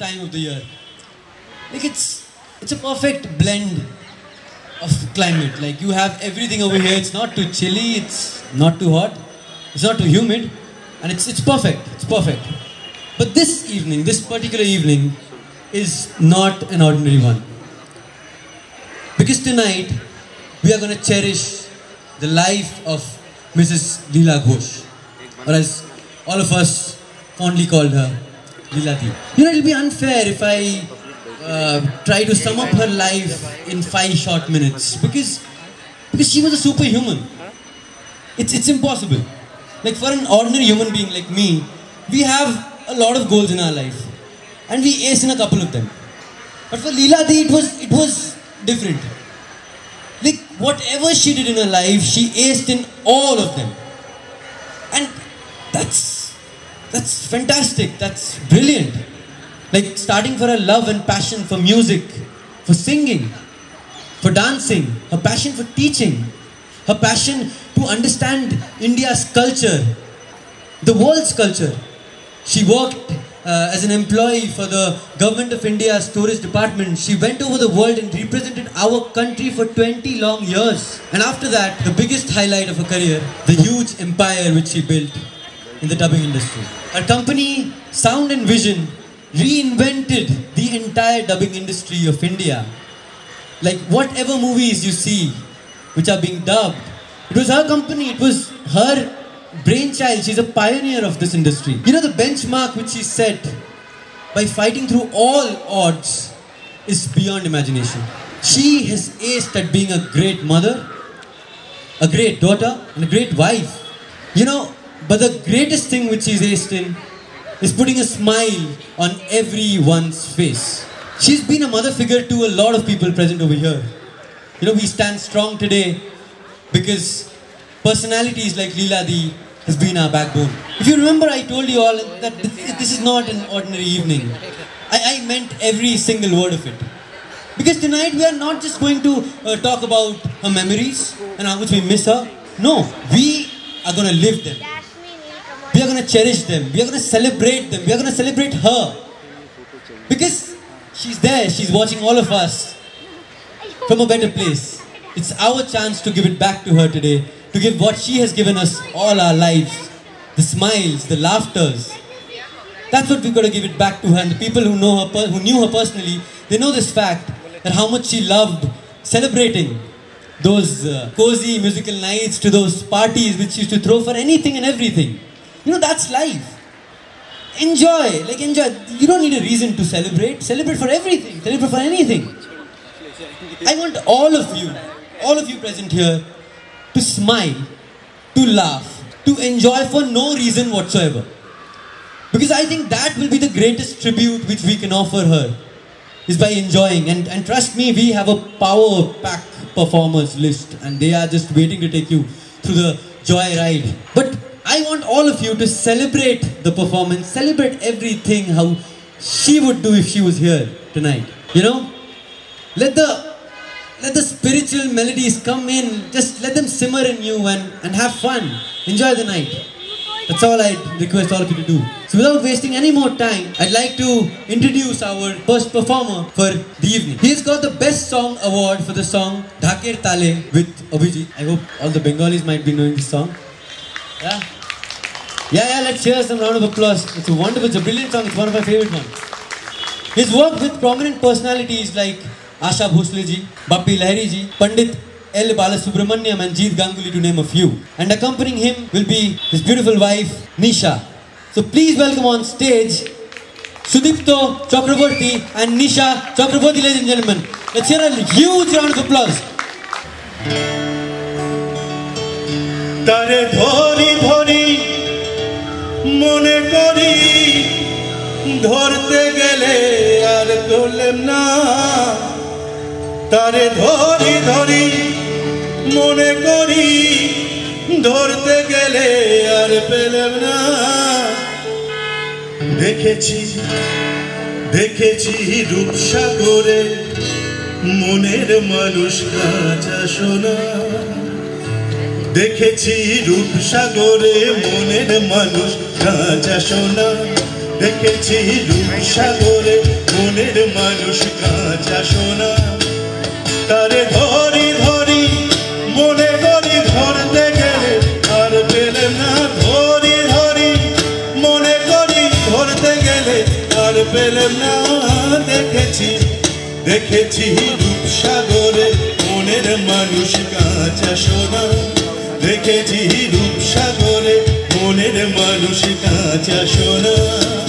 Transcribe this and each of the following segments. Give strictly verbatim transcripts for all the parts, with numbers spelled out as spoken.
time of the year. Like it's it's a perfect blend of climate. Like you have everything over here. It's not too chilly. It's not too hot. It's not too humid, and it's it's perfect. It's perfect. But this evening, this particular evening, is not an ordinary one. Because tonight we are going to cherish the life of Missus Leela Ghosh, or as all of us fondly called her, Leela Di. You know, it'll be unfair if I uh, try to sum up her life in five short minutes, because because she was a superhuman. It's it's impossible. Like for an ordinary human being like me, we have a lot of goals in our life, and we ace in a couple of them. But for Leela Di, it was it was different. Like whatever she did in her life, she aced in all of them, and that's that's fantastic. That's brilliant. Like starting for her love and passion for music, for singing, for dancing, her passion for teaching, her passion to understand India's culture, the world's culture. She worked uh, as an employee for the Government of India's Tourist Department. She went over the world and represented our country for twenty long years. And after that, the biggest highlight of her career, the huge empire which she built in the dubbing industry. Her company, Sound and Vision, reinvented the entire dubbing industry of India. Like whatever movies you see which are being dubbed, it was her company, it was her brainchild. She's a pioneer of this industry. You know, the benchmark which she set by fighting through all odds is beyond imagination. She has aced at being a great mother, a great daughter, and a great wife. You know, but the greatest thing which she's aced in is putting a smile on everyone's face. She's been a mother figure to a lot of people present over here. You know, we stand strong today because personalities like Leela Di has been our backbone. If you remember, I told you all that this is not an ordinary evening. I, I meant every single word of it. Because tonight we are not just going to uh, talk about her memories and how much we miss her. No, we are going to live them. We are going to cherish them. We are going to celebrate them. We are going to celebrate her. Because she's there. She's watching all of us from a better place. It's our chance to give it back to her today. To give what she has given us all our lives. The smiles, the laughters. That's what we've got to give it back to her. And the people who know her, who knew her personally, they know this fact, that how much she loved celebrating those uh, cozy musical nights, to those parties which she used to throw for anything and everything. You know, that's life. Enjoy, like enjoy. You don't need a reason to celebrate. Celebrate for everything. Celebrate for anything. I want all of you, all of you present here, to smile, to laugh, to enjoy for no reason whatsoever. Because I think that will be the greatest tribute which we can offer her, is by enjoying. And, and trust me, we have a power pack performers list, and they are just waiting to take you through the joy ride. But I want all of you to celebrate the performance, celebrate everything how she would do if she was here tonight. You know, let the let the spiritual melodies come in, just let them simmer in you and, and have fun. Enjoy the night. That's all I request all of you to do. So without wasting any more time, I'd like to introduce our first performer for the evening. He's got the Best Song Award for the song Dhaker Tale with Abhijit. I hope all the Bengalis might be knowing this song. Yeah? Yeah, yeah, let's hear some round of applause. It's a wonderful, it's a brilliant song. It's one of my favorite ones. He's worked with prominent personalities like Asha Bhosle ji, Bappi Lahiri ji, Pandit L. Balasubramaniam and Jeet Ganguly, to name a few. And accompanying him will be his beautiful wife, Nisha. So please welcome on stage Sudipto Chakraborty and Nisha Chakraborty, ladies and gentlemen. Let's hear a huge round of applause. Tare dhori dhori mone kori dhorte gele ar tolem na. Tare dhori dhori mone kori dhorte gele ar pelem na. Dekhechi dekhechi rupsagore moner manush kacha shona. দেখেছি রূপসাগরে মনের মানুষ কাঁচা সোনা দেখেছি রূপসাগরে মনের মানুষ কাঁচা সোনা তারে ধরি ধরি মনে করি ধরতে গেলে আর পেলাম না ধরি ধরি মনে করি ধরতে গেলে আর পেলাম না দেখেছি দেখেছি রূপসাগরে মনের মানুষ কাঁচা সোনা দেখেছি রূপসাগরে মনের মানুষ কাঁচা সোনা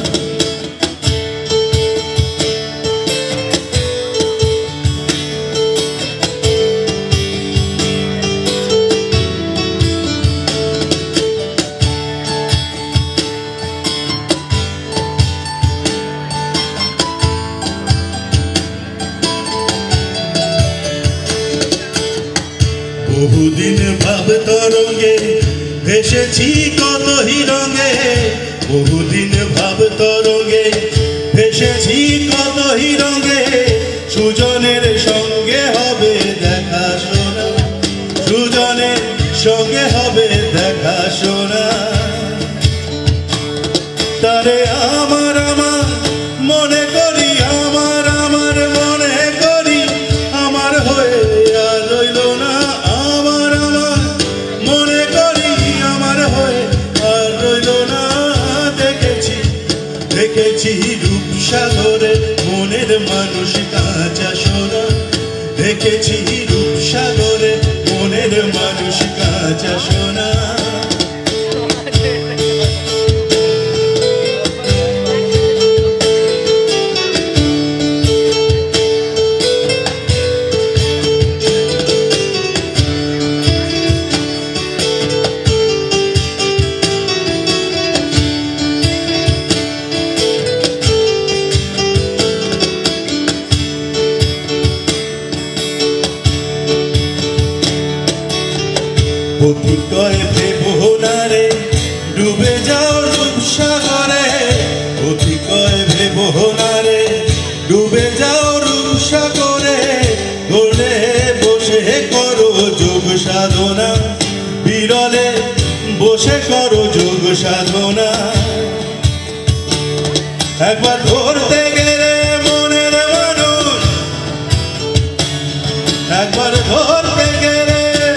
বহুদিন ভাব তরঙ্গে ভেসেছি কত হিরঙ্গে বহুদিন ভাব তরঙ্গে ভেসেছি কত হিরঙ্গে সুজনের সঙ্গে হবে দেখা শোনা সুজনের সঙ্গে হবে দেখা শোনা তারে আমার আমার মনে করি আমার আমার মনে করি আমার হয়ে আর রইল না দেখেছি রূপসাগরে মনের মানুষ কাঁচা সোনা দেখেছি রূপসাগরে মনের মানুষ কাঁচা সোনা অতিকয় ভেবনারে ডুবে যাও রূপসাগরে অতিকয় ভেবনারে ডুবে যাও রূপসাগরে গোলে বসে করো যোগ সাধনা বিরলে বসে করো যোগ সাধনা একবার ধরতে গেলে মনের মানুষ একবার ধরতে গেলে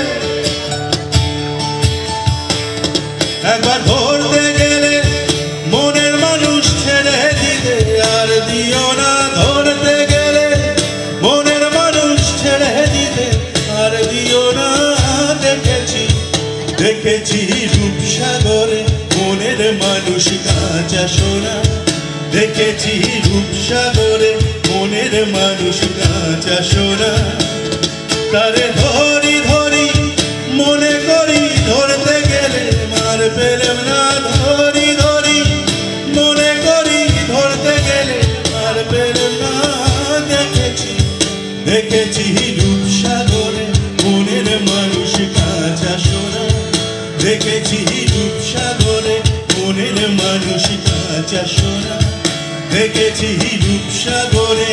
একবার ধরতে গেলে মনের মানুষ ছেড়ে দিতে আর দিও না ধরতে গেলে মনের মানুষ ছেড়ে দিতে আর দিও না দেখেছি দেখেছি রূপসাগরে মনের মানুষ কাঁচা সোনা দেখেছি রূপসাগরে মনের মানুষ কাঁচা সোনা তারে ধরি ধরি মনে করি ধরতে গেলে মার পেলাম না ধরি ধরি মনে করি ধরতে গেলে আর পেলাম না দেখেছি দেখেছি রূপসাগরে মনের মানুষ কাঁচা সোনা দেখেছি রূপসাগরে মনের মানুষ কাঁচা সোনা দেখেছি রূপসাগরে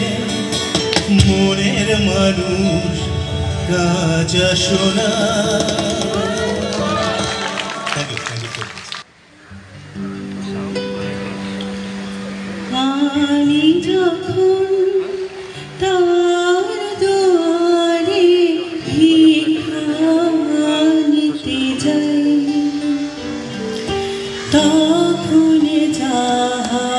মনের মানুষ কাঁচা সোনা আমি যখন তার দুয়ারে ভিক্ষা নিতে যাই তখন যাহা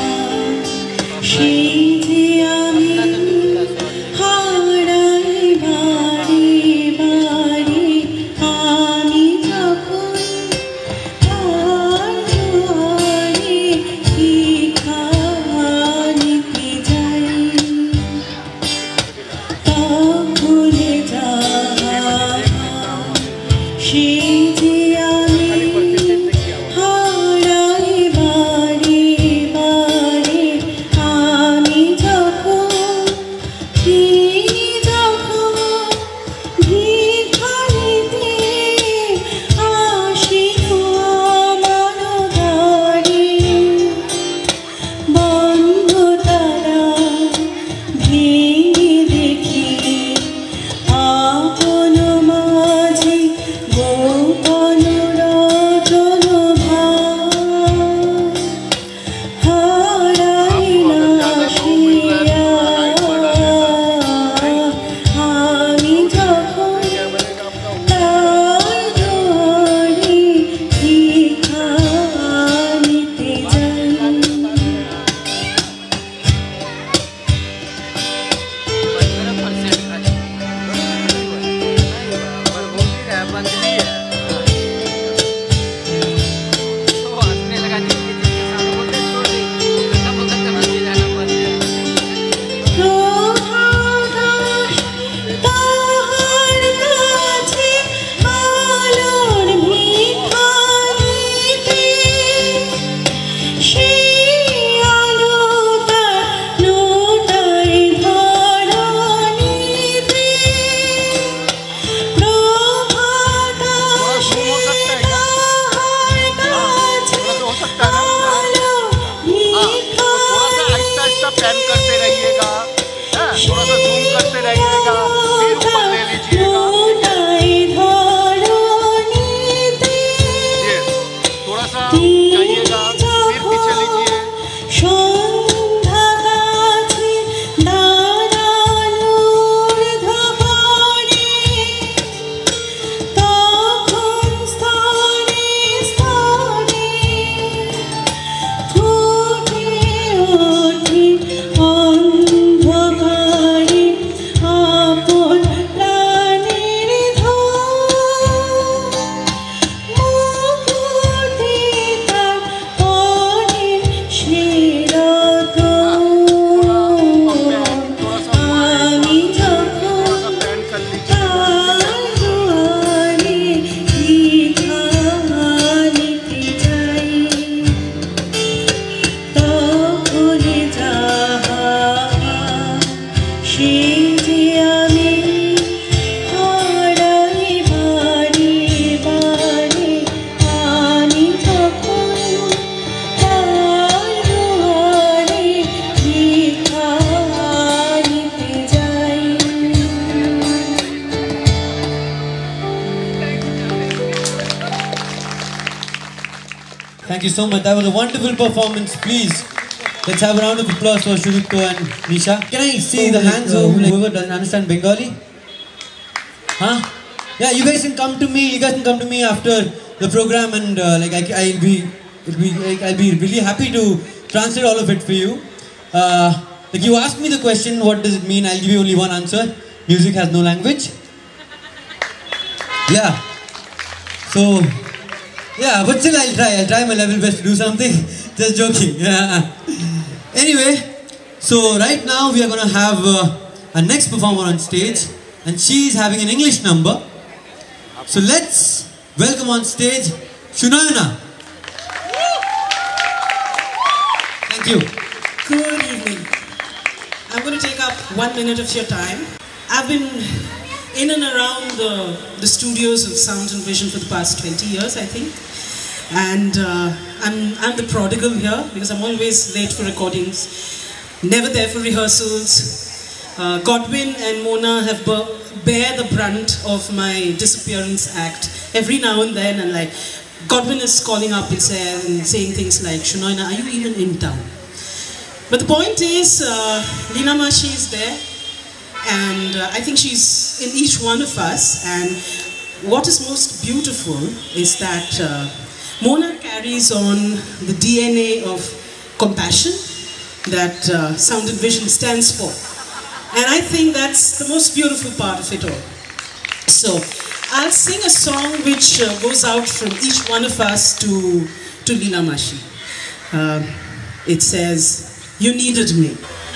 সেই যে আমি হারাই বারে বারে Thank you so much. That was a wonderful performance. Please, let's have a round of applause for Shurupto and Nisha. Can I see the hands of whoever doesn't understand Bengali? Huh? Yeah, you guys can come to me. You guys can come to me after the program, and uh, like I, I'll be, it'll be, like, I'll be really happy to translate all of it for you. Uh, like you asked me the question, what does it mean? I'll give you only one answer. Music has no language. Yeah. So, yeah, but still I'll try. I'll try my level best to do something. Just joking. Yeah. Anyway, so right now we are gonna have uh, our next performer on stage, and she's having an English number. So let's welcome on stage Shunayana. Thank you. Good evening. I'm going to take up one minute of your time. I've been in and around the, the studios of Sound and Vision for the past twenty years, I think. And uh, I'm, I'm the prodigal here because I'm always late for recordings, never there for rehearsals. Uh, Godwin and Mona have bear the brunt of my disappearance act every now and then, and like Godwin is calling up and, say, and saying things like, Shunayana, are you even in town? But the point is, uh, Leena Mashi is there, and uh, I think she's in each one of us, and what is most beautiful is that uh, Mona carries on the D N A of compassion that uh, Sound and Vision stands for. And I think that's the most beautiful part of it all. So, I'll sing a song which uh, goes out from each one of us to, to Leena Mashi. Uh, it says, You Needed Me.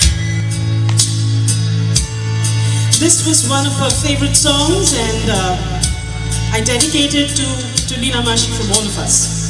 This was one of her favorite songs, and uh, I dedicate it to, to Leena Mashi from all of us.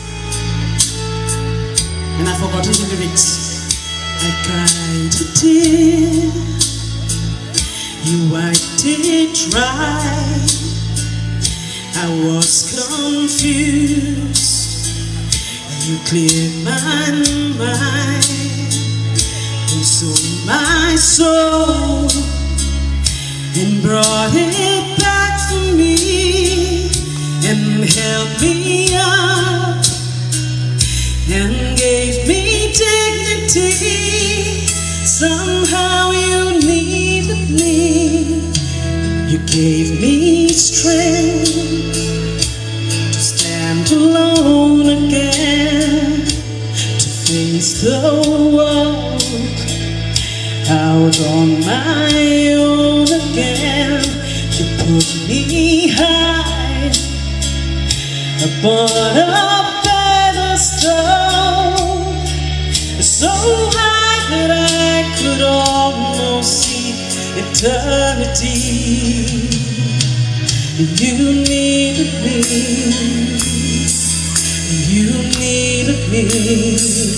And I've forgotten the lyrics. I cried a tear, you wiped it dry. I was confused, you cleared my mind, consoled my soul, and brought it back for me, and held me up, and gave me dignity. Somehow you needed me, you gave me strength to stand alone again, to face the world out on my own again. You put me high upon a pedestal, so high that I could almost see eternity. You needed me, you needed me,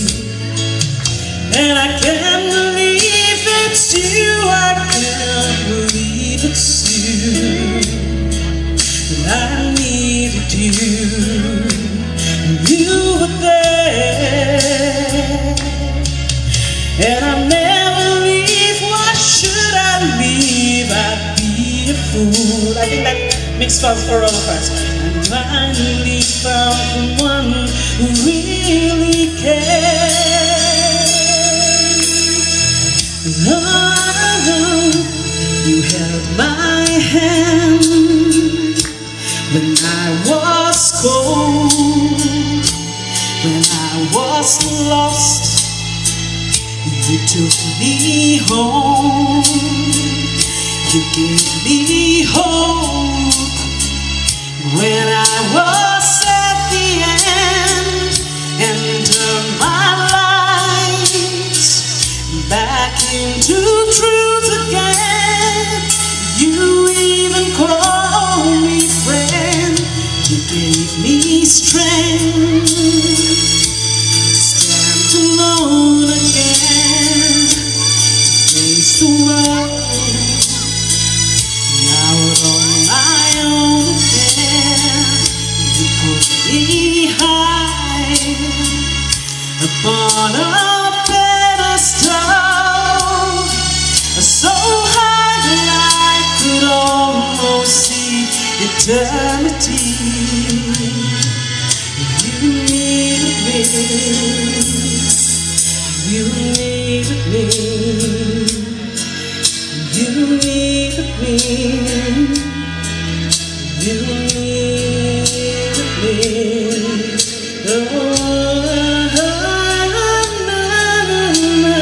and I can't believe it's you, I can't believe it's you, that I needed you, and you were there, and I never leave. Why should I leave? I'd be a fool. I think that makes sense for all of us. And finally found the one who really cares. Oh, you held my hand when I was cold, when I was lost. You took me home, you gave me hope when I was at the end, and turned my life back into truth again. You even called me friend, you gave me strength to stand alone again, to face the world out on my own again. You put me high upon a pedestal, so high that I could almost see eternity. You need You needed me. You needed me. You needed me. Oh, na, na, na.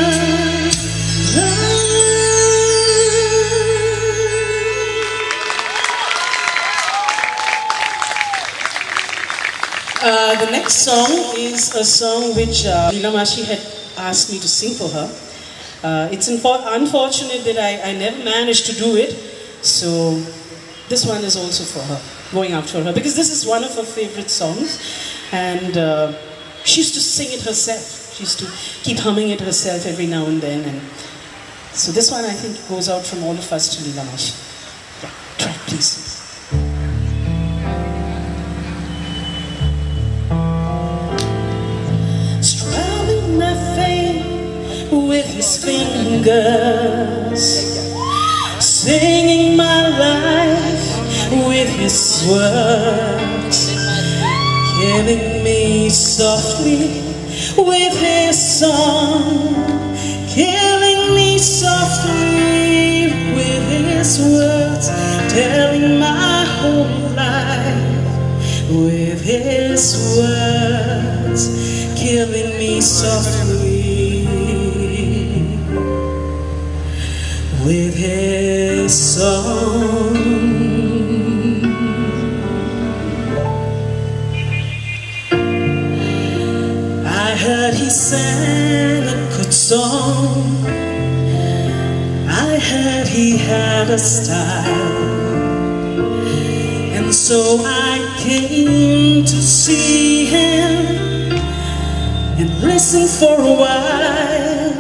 Uh, the next song is a song which uh, Leela Mashi had asked me to sing for her. Uh, it's unfortunate that I, I never managed to do it, so this one is also for her, going out for her, because this is one of her favorite songs, and uh, she used to sing it herself. She used to keep humming it herself every now and then, and so this one I think goes out from all of us to Leela Mashi. Yeah, try it, please. With his fingers, singing my life with his words, killing me softly with his song, killing me softly with his words, telling my whole life with his words, killing me softly with his song. I heard he sang a good song. I heard he had a style, and so I came to see him and listen for a while.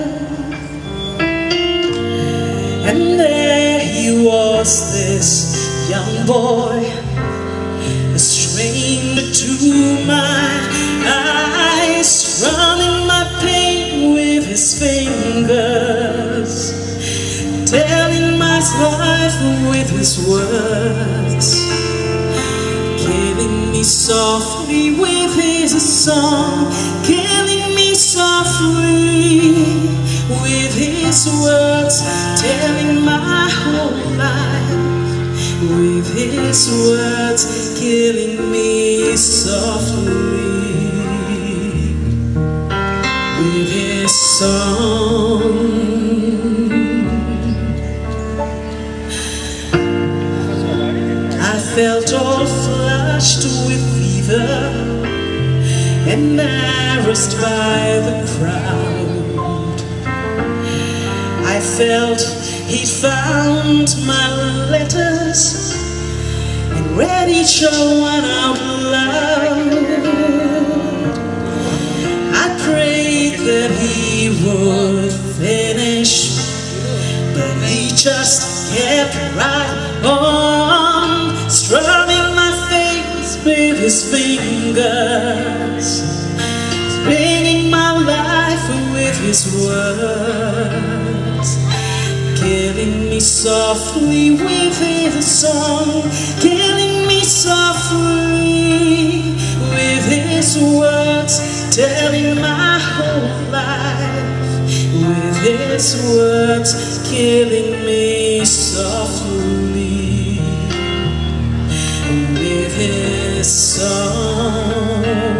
And there he was, this young boy, a stranger to my eyes, running my pain with his fingers, telling my life with his words, killing me softly with his song, killing me softly with his words, telling my whole life with his words, killing me softly with his song. I felt all flushed with fever, embarrassed by the crowd. I felt he'd found my letters and read each one out loud. I prayed that he would finish, but he just kept right on, strumming my face with his fingers, spinning my life with his words, killing me softly with his song, killing me softly with his words, telling my whole life with his words, killing me softly with his song.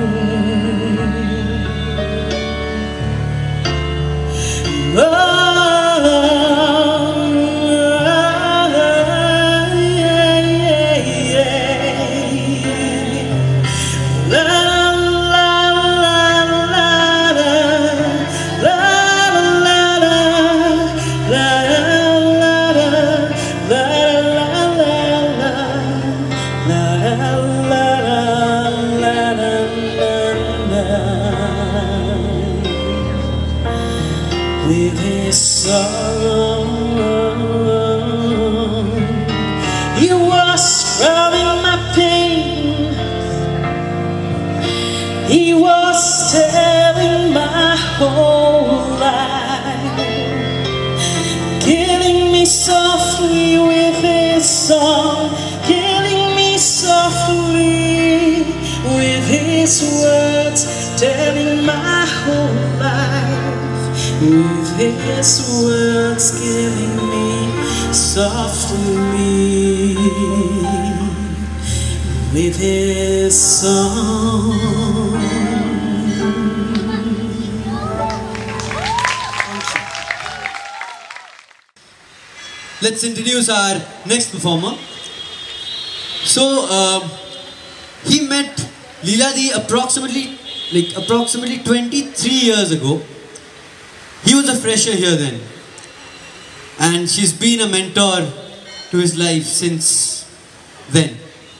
Oh, with his song, he was strumming my pain, he was telling my whole life, killing me softly with his song, killing me softly with his words, telling this world's killing me softly with his song. Let's introduce our next performer. So, uh, he met Leela Di approximately, like approximately twenty-three years ago. He was a fresher here then, and she's been a mentor to his life since then.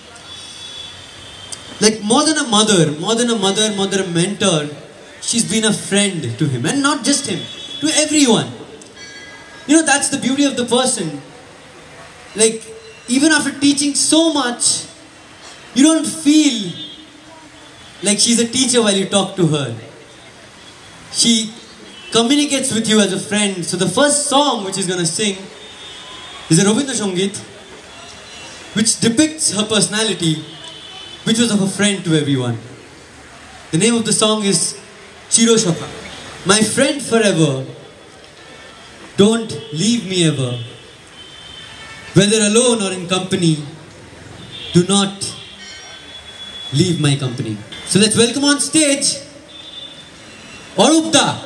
Like more than a mother, more than a mother, more than a mentor, she's been a friend to him, and not just him, to everyone. You know, that's the beauty of the person. Like, even after teaching so much, you don't feel like she's a teacher while you talk to her. She communicates with you as a friend. So the first song which she's going to sing is a Rabindra Sangeet, which depicts her personality, which was of a friend to everyone. The name of the song is Chiro Shaka. My friend forever, don't leave me ever. Whether alone or in company, do not leave my company. So let's welcome on stage Arupta.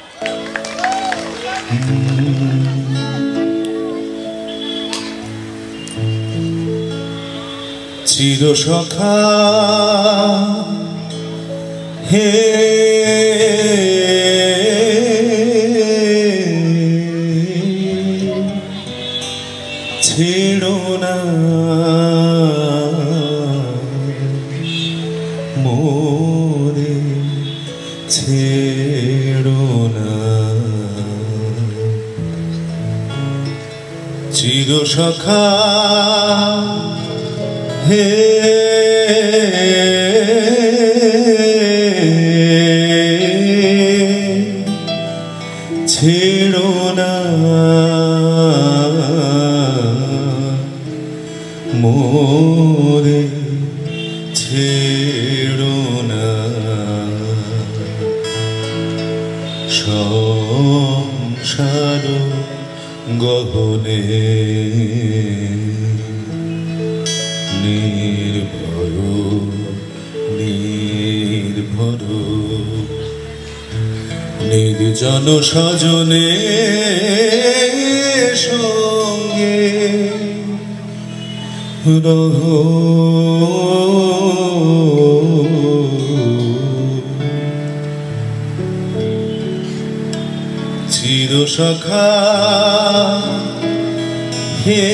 Chiro Shaka, ছেড়ো না মোরে ছেড়ো না চির সখা হে ছেড়ো না মোরে ছেড়ো না সংসার গহনে নির্ভর নির্ভর নির্জন সজনে সঙ্গে রহো চির সখা হে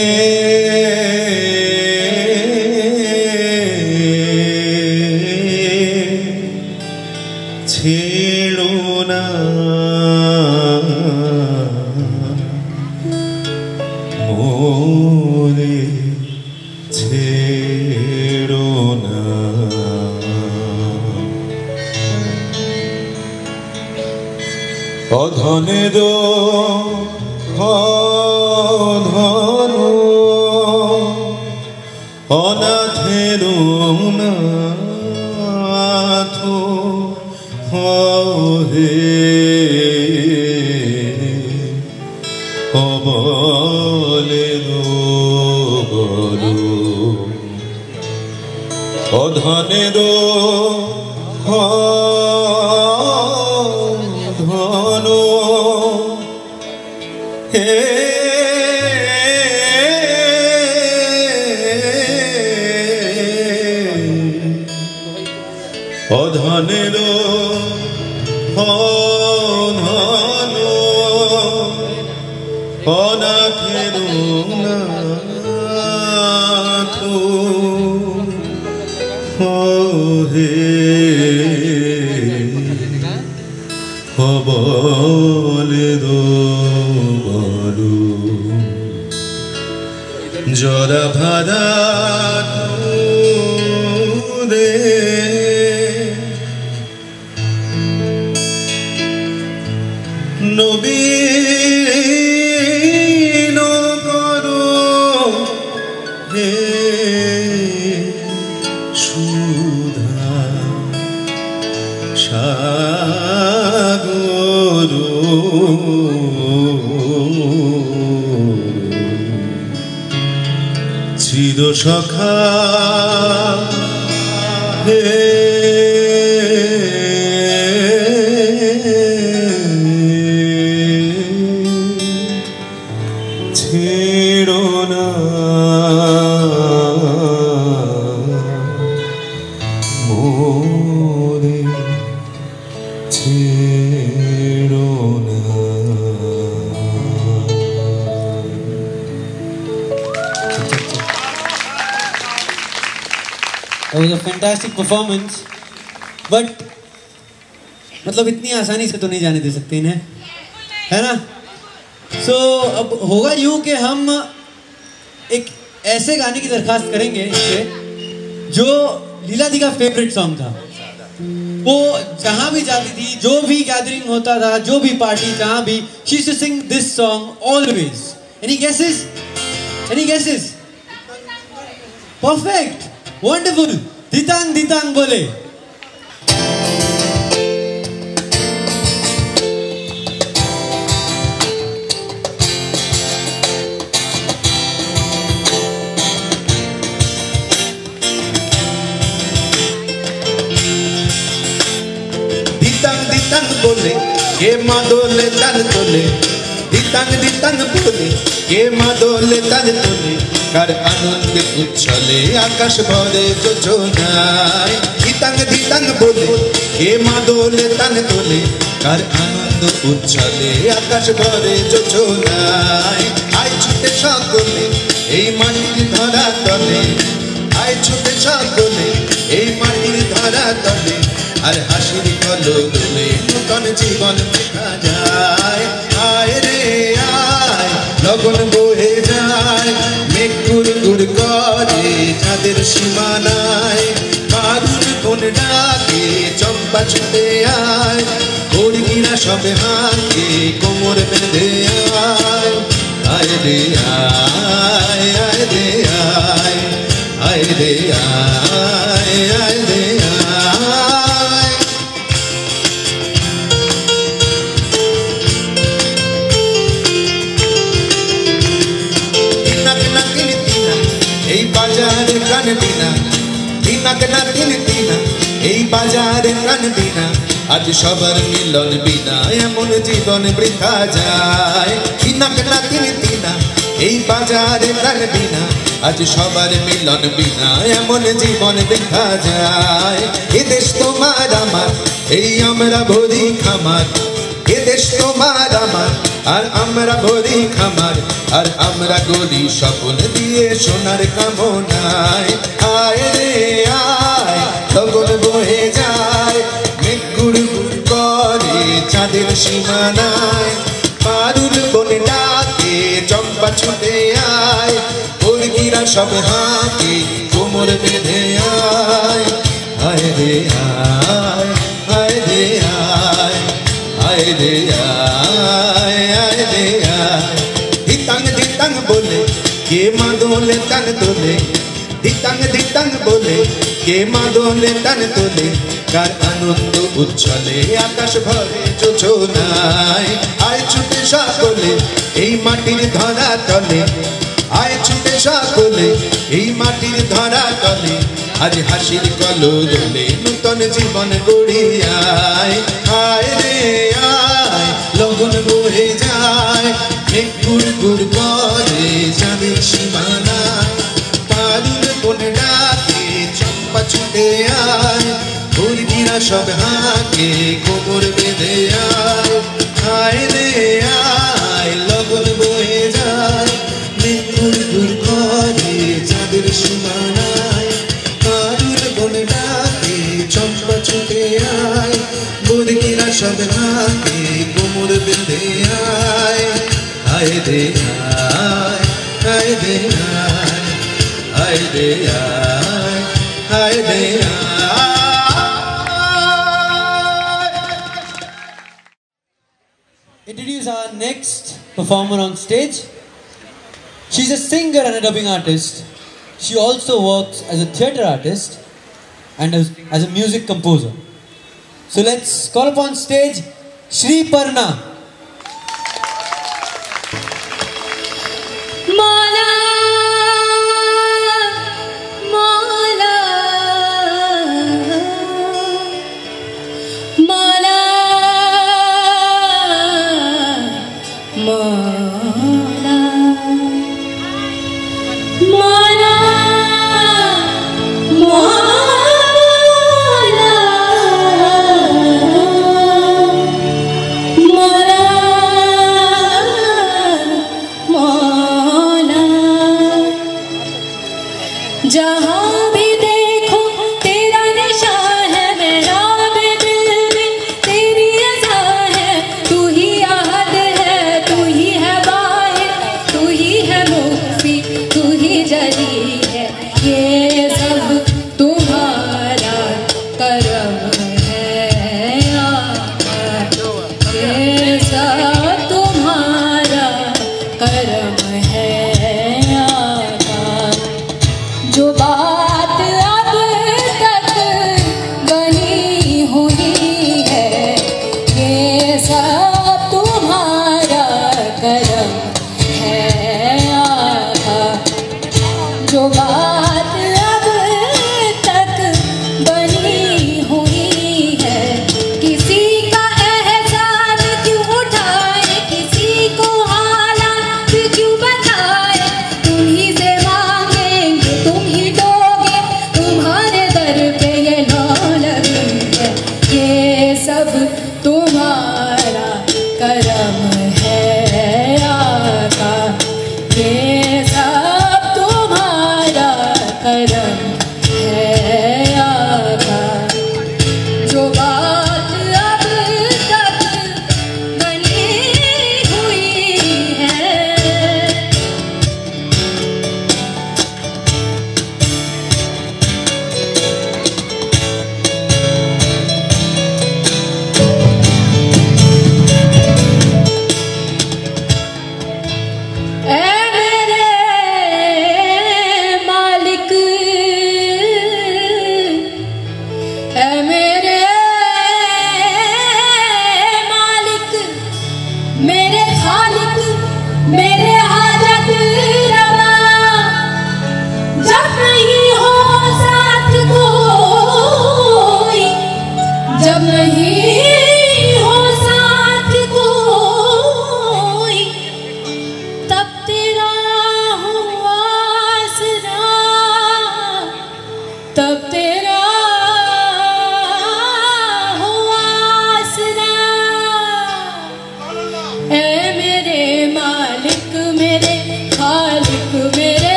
ছেড়ো না মোরে ছেড়ো না অধনের অধন অনাথের নাথ হে অবলের গরু অধনের ধন হে অধনের ধন অনাথের নাথ হে অবলের গরু জরা ভাদা দে নবীন করো হে সুধা সাগর সখা হে ছেড়ো না মোরে ছেড়ো না। That was a fantastic performance, but मतलब इतनी आसानी से तो नहीं जाने दे सकते इन्हें, है ना? So अब होगा यूं कि हम एक ऐसे गाने की दरखास्त करेंगे इससे जो लीला दी का फेवरेट सॉन्ग था। वो जहाँ भी जाती थी, जो भी गैदरिंग होता था, जो भी पार्टी, जहाँ भी, she used to sing this song always. Any guesses? Any guesses? Perfect. Wonderful. Ditang ditang bole. ditang ditang bole ke madole tan tole ditang ditang bole ke madole tan tole কার আনন্দে উচ্ছলে আকাশ ভরে যোজনায় ditang ditang bole ke madole tan tole কার আনন্দ উচ্ছলে আকাশ ভরে যোজনায় I ছুটে সকলে এই মাটির ধরা তলে আই ছুটে সকলে এই মাটির ধরা তলে আর হাসির কলরবে নতুন জীবন দেখা যায় আয় রে আয় লগন বহে যায় মেঘ গুড় গুড় করে চাঁদের সীমানায় বাদুর কোন ডাকে চম্পা ছুটে আয় গড়গিরা সবে হাঁকে কোমর বেঁধে আয় আয় রে আয় আয় রে আয় আয় রে আয় আয় রে আয় এই বাজারে কানবি না দিনাক না দিন দিনা এই বাজারে কানবি না আজ সবার মিলন বিনা এমন জীবন বৃথা যায় দিনাক না দিন দিনা এই বাজারে কানবি না আজ সবার মিলন বিনা এমন জীবন বৃথা যায় এ দেশ তোমার আমার এই আমরা ভরি খামার এ দেশ তোমার আমার আর আমরা ভরি খামার আর আমরা গড়ি স্বপ্ন দিয়ে সোনার কামনায় আয় রে আয় লগন বহে যায় মেঘ গুড় গুড় করে চাঁদের সীমানায় পারুল বনে ডাকে চম্পা ছুটে আয় মুরগিরা সব হাঁকে কোমর বেঁধে আয় আয় রে আয় আয় রে আয় আয় রে আয় আয় রে আয় ditang ditang bole ke madole tan tole ditang ditang bole ke madole tan tole কার আনন্দ উচ্ছলে আকাশ ভরে যোজনায় আয় ছুটে সকলে এই মাটির ধরা তলে আয় ছুটে সকলে এই মাটির ধরা তলে আজ হাসির কলরবে নতুন জীবন গড়িয়ায় আয় রে আয় লগন বহে যায় মেঘ গুড় গুড় করে চাঁদের সীমানায় পারুল কোন ডাকে চম্পা ছুটে আয় মুরগিরা সব হাঁকে কোমর বেঁধে আয় আয় রে আয় লগন বহে যায় মেঘ গুড় গুড় করে চাঁদের সীমানায় পারুল কোন ডাকে চম্পা ছুটে আয় মুরগিরা সব হাঁকে কোমর বেঁধে আয় আয় রে আয় আয় রে আয় আয় রে আয় আয় রে আয় Introduce our next performer on stage. She's a singer and a dubbing artist. She also works as a theatre artist and as, as a music composer. So let's call upon stage Shri Parna. Mala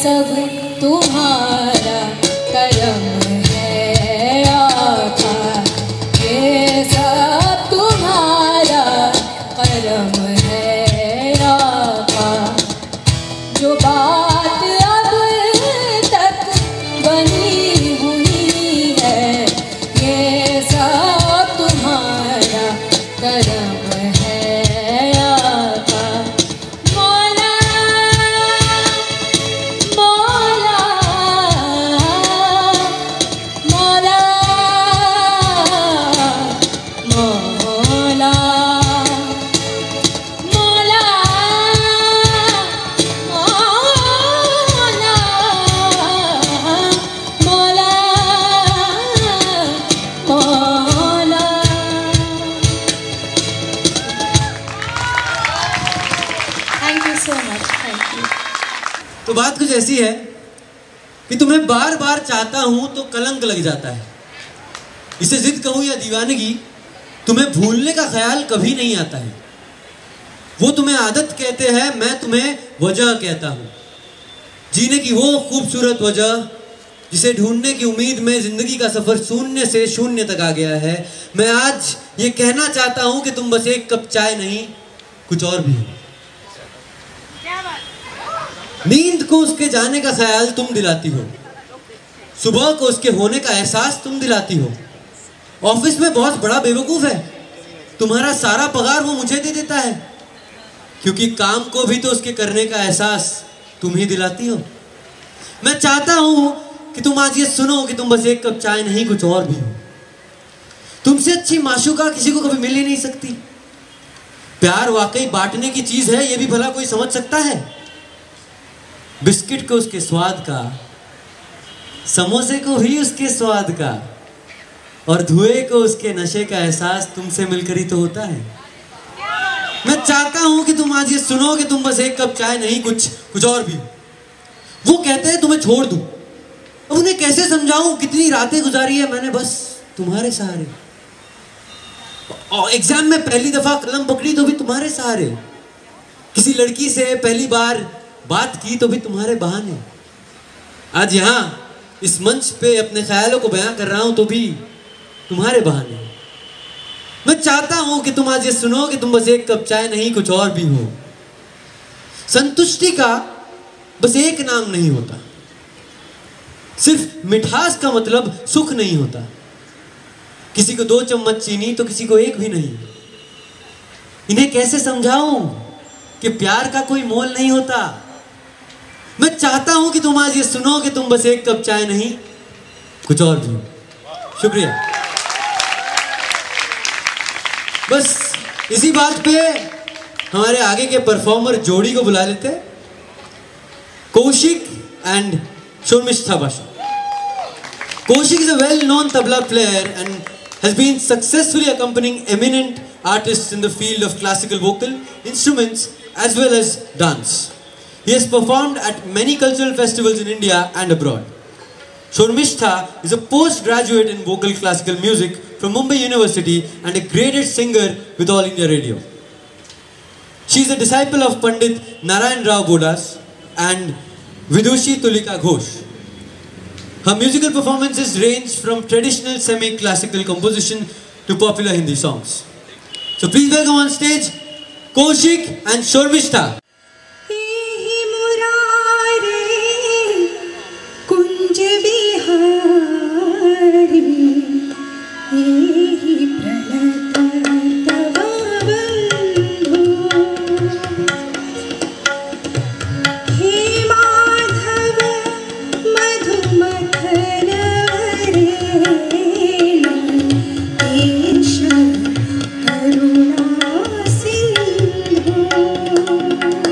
सब तुम्हारा करम है आका, ये सब तुम्हारा करम है आका। जो बात अब तक बनी हुई है, ये सब तुम्हारा करम है आका। मौला मौला मौला मौला मौला मौला मौला। Thank you so much, thank you. तो बात कुछ ऐसी है कि तुम्हें बार बार चाहता हूं तो कलंक लग जाता है। इसे जिद कहूं या दीवानगी, तुम्हें भूलने का ख्याल कभी नहीं आता है। वो तुम्हें आदत कहते हैं, मैं तुम्हें वजह कहता हूं। जीने की वो खूबसूरत वजह जिसे ढूंढने की उम्मीद में जिंदगी का सफर शून्य से शून्य तक आ गया है। मैं आज ये कहना चाहता हूं कि तुम बस एक कप चाय नहीं, कुछ और भी हो। नींद को उसके जाने का ख्याल तुम दिलाती हो, सुबह को उसके होने का एहसास तुम दिलाती हो। ऑफिस में बॉस बड़ा बेवकूफ है, तुम्हारा सारा पगार वो मुझे दे देता है, क्योंकि काम को भी तो उसके करने का एहसास तुम ही दिलाती हो। मैं चाहता हूं कि तुम आज ये सुनो कि तुम बस एक कप चाय नहीं, कुछ और भी हो। तुमसे अच्छी माशूका किसी को कभी मिल ही नहीं सकती। प्यार वाकई बांटने की चीज है, ये भी भला कोई समझ सकता है। बिस्किट को उसके स्वाद का, समोसे को भी उसके स्वाद का, और धुएं को उसके नशे का एहसास तुमसे मिलकर ही तो होता है। मैं चाहता हूं कि तुम आज ये सुनो कि तुम बस एक कप चाय नहीं, कुछ कुछ और भी हो। वो कहते हैं तुम्हें छोड़ दूं, अब उन्हें कैसे समझाऊं, कितनी रातें गुजारी है मैंने बस तुम्हारे सहारे। और एग्जाम में पहली दफा कलम पकड़ी तो भी तुम्हारे सहारे। किसी लड़की से पहली बार बात की तो भी तुम्हारे बहाने। आज यहाँ इस मंच पे अपने ख्यालों को बयां कर रहा हूं तो भी तुम्हारे बहाने। मैं चाहता हूं कि तुम आज ये सुनो कि तुम बस एक कप चाय नहीं, कुछ और भी हो। संतुष्टि का बस एक नाम नहीं होता, सिर्फ मिठास का मतलब सुख नहीं होता। किसी को दो चम्मच चीनी तो किसी को एक भी नहीं। इन्हें कैसे समझाऊं कि प्यार का कोई मोल नहीं होता। मैं चाहता हूं कि तुम आज ये सुनो कि तुम बस एक कप चाय नहीं, कुछ और भी। शुक्रिया। बस इसी बात पे हमारे आगे के परफॉर्मर जोड़ी को बुला लेते हैं, Kaushik and Sharmishtha Basu. Kaushik is a well-known tabla player and has been successfully accompanying eminent artists in the field of classical vocal instruments as well as dance. He has performed at many cultural festivals in India and abroad. Shormishtha is a postgraduate in vocal classical music from Mumbai University and a graded singer with All India Radio. She is a disciple of Pandit Narayan Rao Bodas and Vidushi Tulika Ghosh. Her musical performances range from traditional semi-classical composition to popular Hindi songs. So please welcome on stage Kaushik and Shormishtha. Karuna Sindhu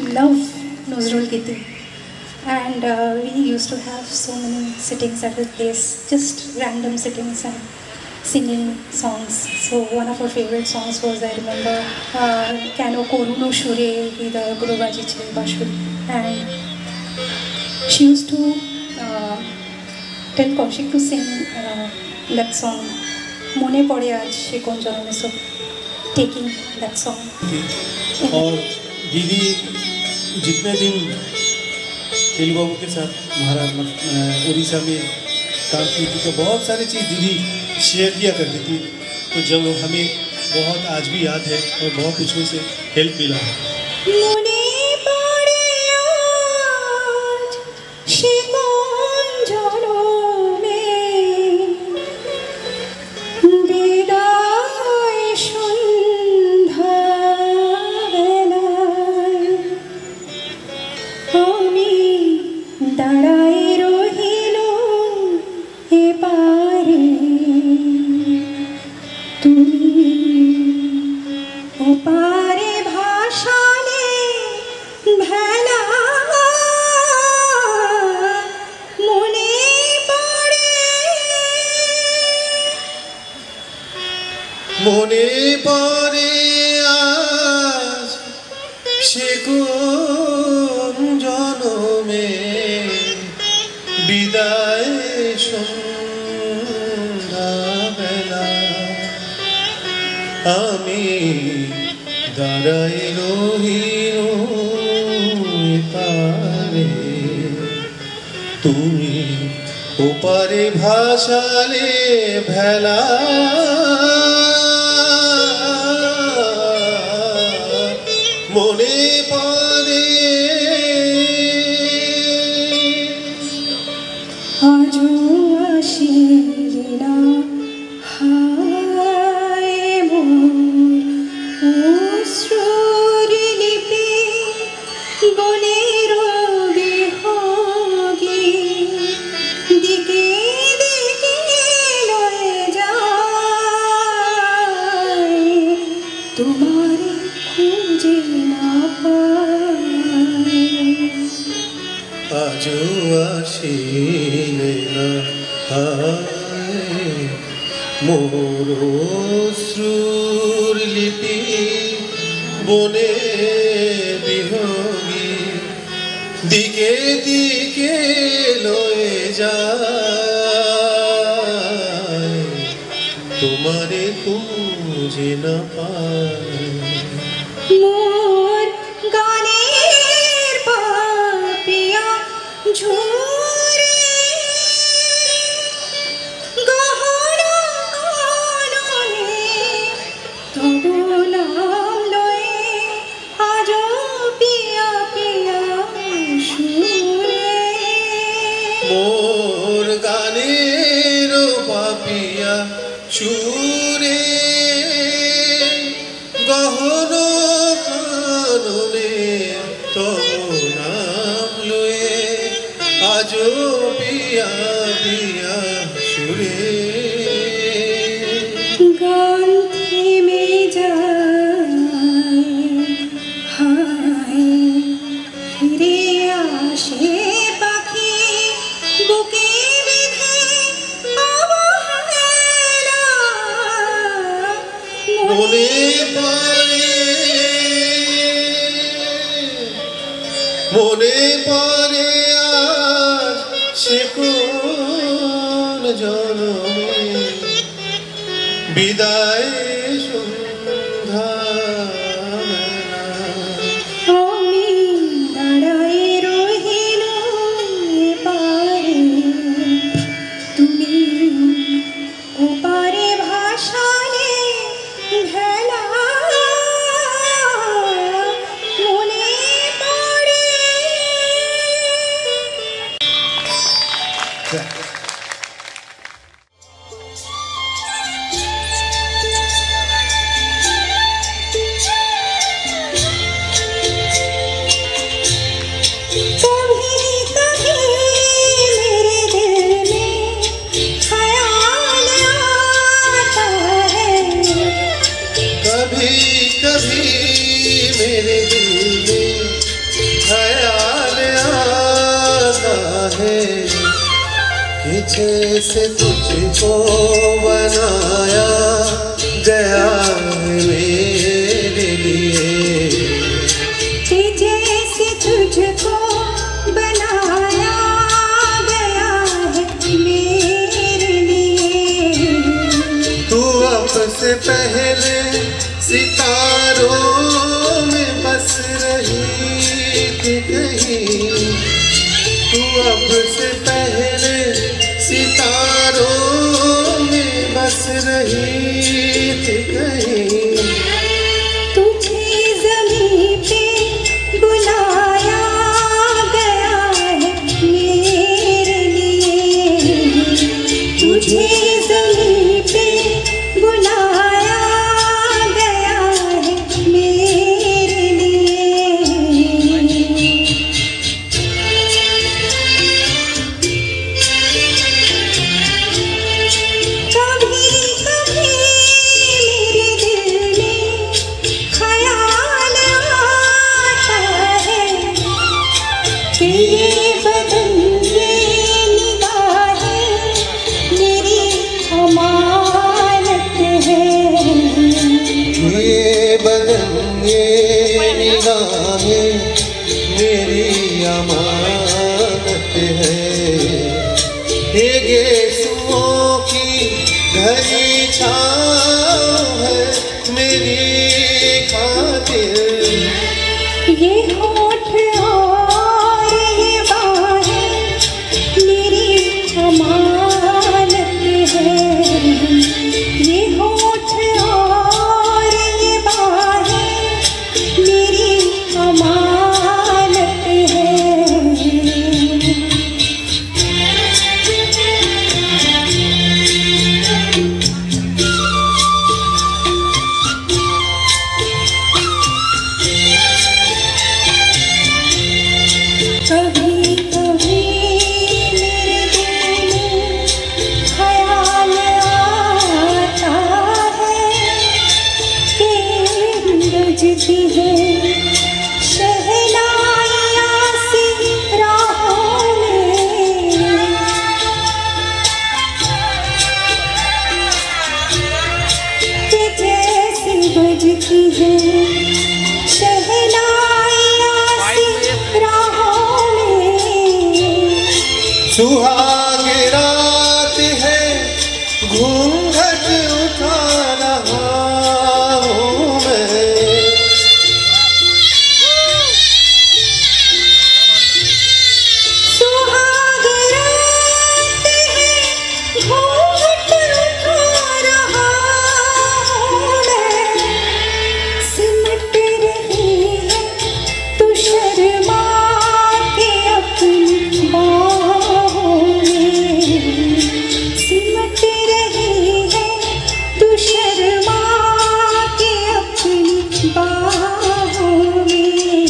love Nazrul Giti. And uh, we used to have so many sittings at his place, just random sittings and singing songs. So one of our favorite songs was, I remember, uh, Kano Koruno Shure with Guru Bajiche Bashuri. And she used to uh, tell Kaushik to sing uh, that song, Mone Pode Aaj She Kon Janome. So taking that song. और दीदी जितने दिन केलू बाबू के साथ महाराष्ट्र उड़ीसा में काम की थी तो बहुत सारी चीज़ दीदी शेयर किया करती थी, तो जब हमें बहुत आज भी याद है और बहुत कुछ में से हेल्प मिला है। মনে পড়ে আজ সে কোন জনমে বিদায় সন্ধ্যাবেলায় আমি দাঁড়াই রহিলুম এপারে, তুমি ওপারে ভাসালে ভেলা মনে পড়ে মনে পড়ে আজ সে কোন জনমে বিদায় সন্ধ্যাবেলা আমি দাঁড়াই রহিলুম এপারে, তুমি ওপারে ভাসালে ভেলা মনে পড়ে আজও আসিলি না হায় মোর অশ্রুর লিপি বনের বিহগে দিকে দিকে লয়ে যায়, তোমারে খুঁজে না পাই। আজও আসিলে না হায় মোর অশ্রুর লিপি বনে বিহগী দিকে দিকে লয়ে যায়, তোমারে খুঁজে না পাই। মোর গানের পাপিয়া ঝুরে গহনা কাননে তবু নাম লয়ে আজও পিয়া পিয়া সুরে। মোর গানের পাপিয়া সুরে গহন কাননে তব নাম লয়ে আজও পিয়া পিয়া সুরে। গান থেমে যায় হায় ফিরে আসে পাখি বুকে বেঁধে অবহেলা মনে পড়ে মনে পড়ে আজ সে কোন জনমে বিদায় সন্ধ্যাবেলা আমি দাঁড়াই রহিলুম এপারে, তুমি ওপারে ভাসালে ভেলা মনে পড়ে। कि जैसे तुझको बनाया गया है मेरे लिए, कि जैसे तुझको बनाया गया है मेरे लिए। तू अब से पहले सितारों में बस रही थी कहीं, तू अब से पहले सितारों में बस रही थी कहीं। तुझे ज़मीं पे बुलाया गया है मेरे लिए, तुझे ज़मीं पे बुलाया गया है मेरे लिए। कभी कभी मेरे दिल में ख्याल आता है कि ये बदन ये निगाहें मेरी अमानत है। ये बदन ये निगाहें मेरी अमानत है। ये गेसुओं की घनी छाँव है मेरी खातिर। ये होठ और ये बाहें मेरी अमानत है। ये होठ और ये बाहें मेरी अमानत है। कभी कभी मेरे दिल में ख्याल आता है कि बजती है शहनाइयाँ सी राहों में, कि जैसे बजती है शहनाइयाँ सी राहों में। सुहाग रात है घूंघट उठा रहा हूँ मैं, सुहाग रात है घूंघट उठा रहा हूँ मैं। सिमट रही है तू शर्मा के अपनी बाहों में, सिमट रही है तू शर्मा के अपनी बाहों में।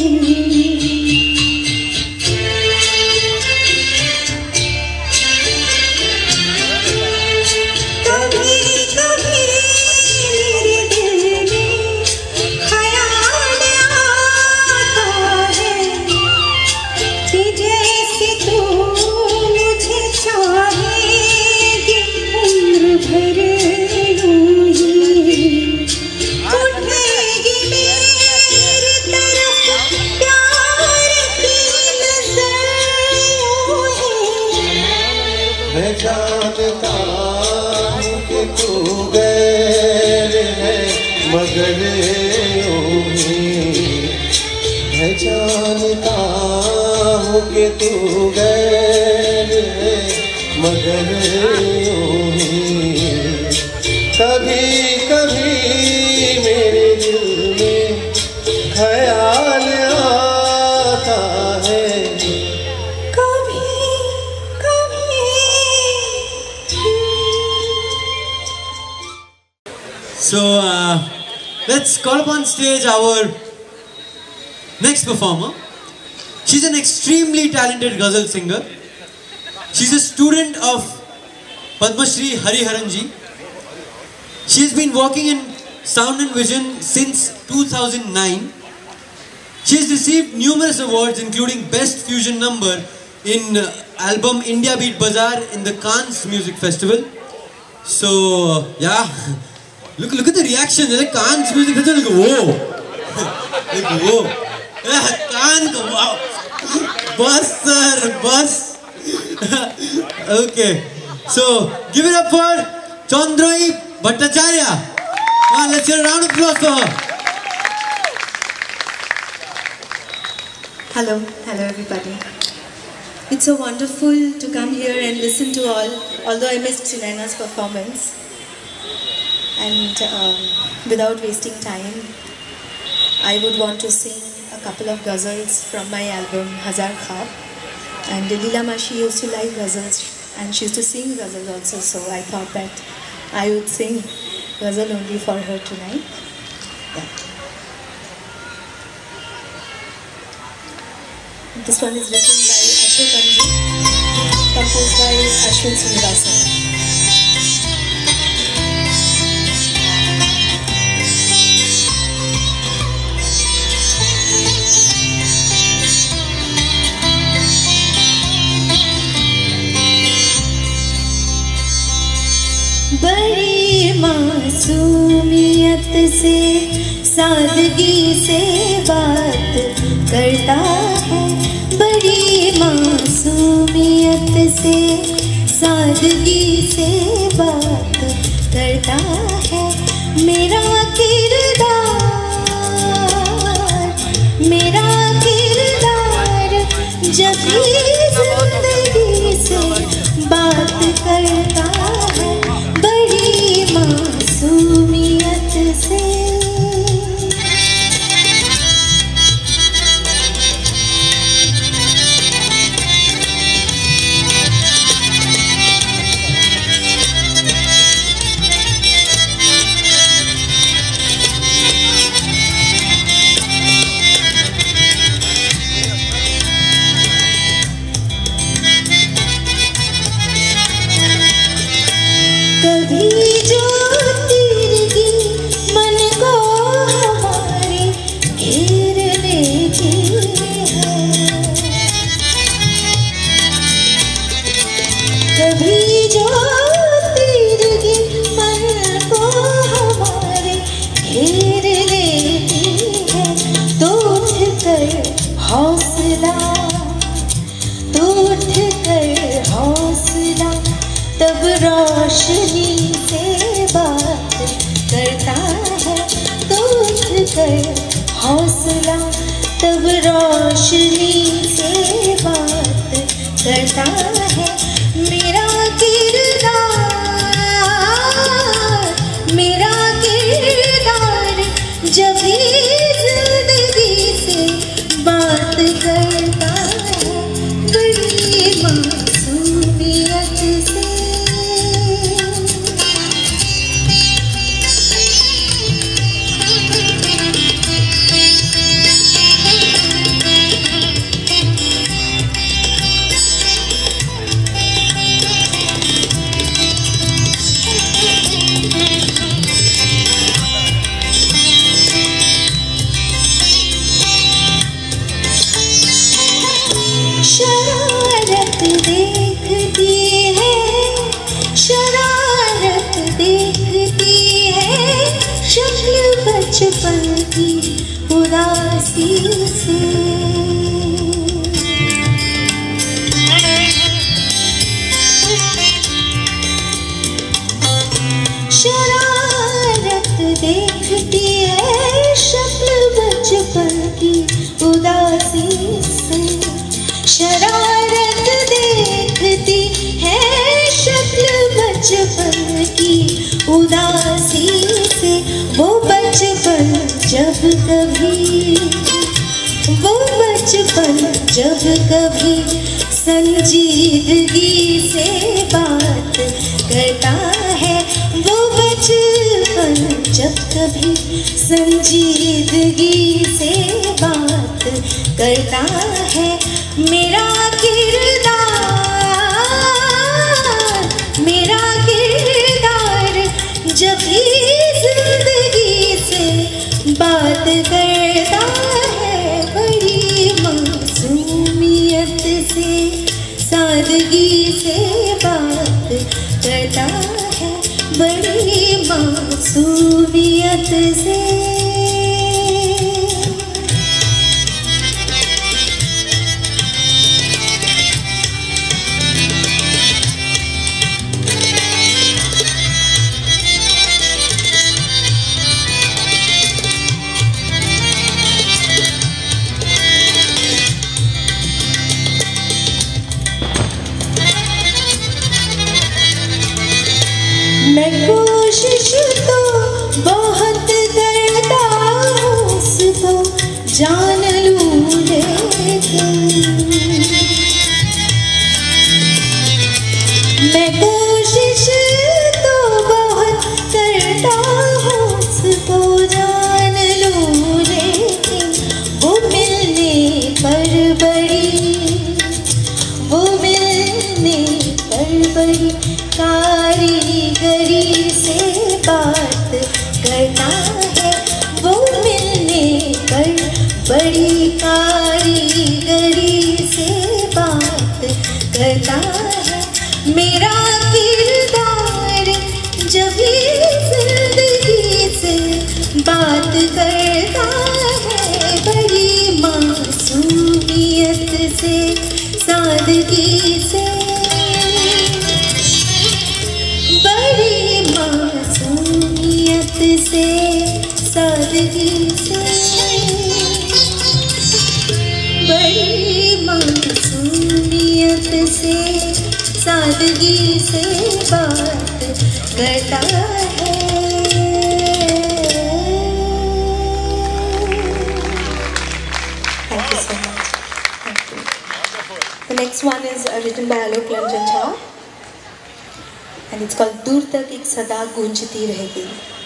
कभी कभी मेरे दिल में ख्याल आता है कि जैसे तू मुझे चाहेगी उम्र भर यूं ही, उठेगी मेरी तरफ प्यार की नजर यूं ही। मैं जानता हूँ कि तू गैर है मगर यूं ही, मैं जानता हूँ कि तू गैर है मगर यूं ही। कभी कभी मेरे दिल में ख्याल आता है। कभी कभी So uh, let's call upon stage our next performer. She's an extremely talented ghazal singer. She's a student of Padma Shri Hariharan ji. She has been working in sound and vision since two thousand nine. She has received numerous awards including Best Fusion Number in uh, album India Beat Bazaar in the Cannes Music Festival. So yeah, look look at the reaction. Like Cannes Music Festival, like whoa, like whoa, Cannes, wow, bus sir, bus. Okay, so give it up for Chandrai Bhattacharya. Come on, let's hear a round of applause for her. Hello, hello everybody. It's so wonderful to come here and listen to all, although I missed Sunaina's performance. And um, without wasting time, I would want to sing a couple of ghazals from my album Hazar Khab. And Leela Mashi used to like ghazals and she used to sing ghazals also, so I thought that I would sing ghazal only for her tonight. Yeah. This one is written by Ashok Anji, composed by Ashwin Srinivasan. बड़ी मासूमियत से सादगी से बात करता है, बड़ी मासूमियत से सादगी से बात करता है। मेरा किरदार मेरा किरदार जब भी जिंदगी से बात करता है, बड़ी मासूमियत से। हौसला तो उठ कर हौसला तब रोशनी से बात करता है, तो उठ कर हौसला तब रोशनी से बात करता है। मेरा किरदार मेरा किरदार जब भी जिंदगी से बात करता है, बड़ी मासूमियत से। शरारत देखती है, शरारत देखती है, शक्ल बचपन की उदासी से। शरारत देखती है, शक्ल बचपन की उदासी से। शरारत देखती है, शक्ल बचपन की उदासी से। वो बचपन जब कभी वो बचपन जब कभी संजीदगी से बात करता है, वो बचपन जब कभी संजीदगी से बात करता है। मेरा किरदार मेरा किरदार जब भी जिंदगी से बात करता है, बड़ी मासूमियत से। सादगी से बात करता है, बड़ी मासूमियत से। मैं कोशिश तो बहुत करता हूँ उसको जान लूँ, लेकिन मैं कोशिश तो बहुत करता हूँ उसको जान लूँ, लेकिन वो मिलने पर बड़ी वो मिलने पर बड़ी कारीगरी से बात करता है, वो मिलने पर बड़ी कारीगरी से बात करता है। मेरा किरदार जब ये जिंदगी से बात करता है, बड़ी मासूमियत से, सादगी से, बड़ी मासूमियत से, सादगी से, बड़ी मासूमियत से, सादगी से बात करता है। Thank you so much. Thank you. The next one is uh, written by Alok Ranjan Jha. And it's called दूर तक एक सदा गूंजती रहेगी।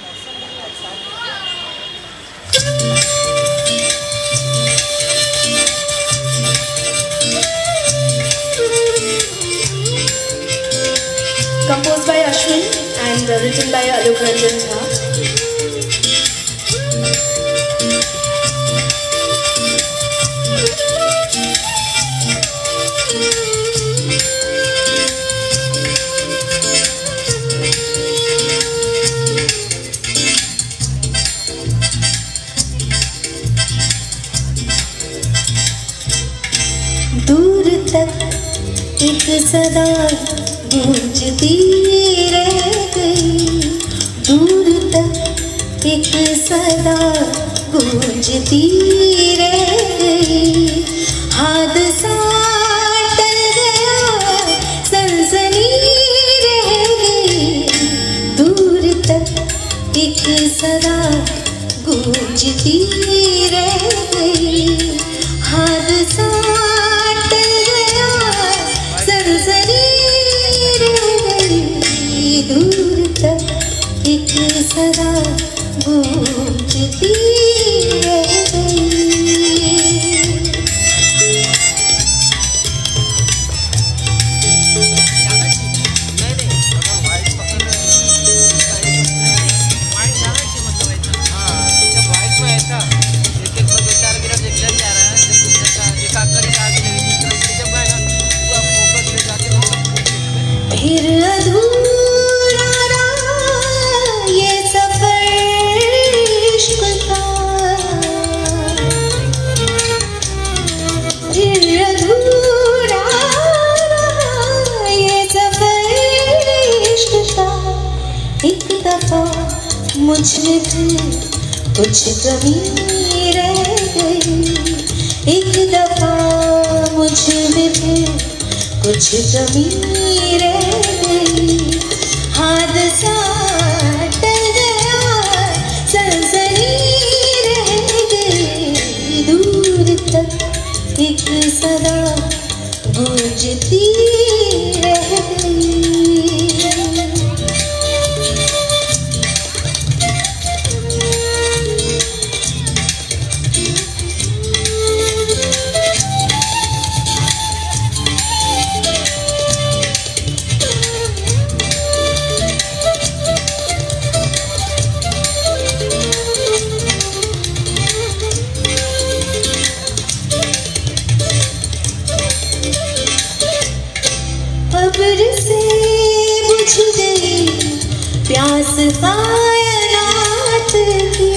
Composed by Ashwin and uh, written by Alok Ranjan Jha. दूर तक एक सदा गूंजती रह गई, दूर तक एक सदा गूंजती रह गई। हादसा टल गया, सनसनी रह गई, दूर तक एक सदा गूंजती रह गई। हादसा दूर तक एक सदा गूंजती रह गई। फिर अधूरा रहा ये सफर इश्क का, फिर अधूरा रहा ये सफर इश्क का। एक दफा मुझ में फिर कुछ कमी रह गई, एक दफा मुझ में फिर कुछ कमी रह गई। हादसा टल गया, सनसनी रह गई, दूर तक एक सदा गूंजती रह गई। प्यास कायनात की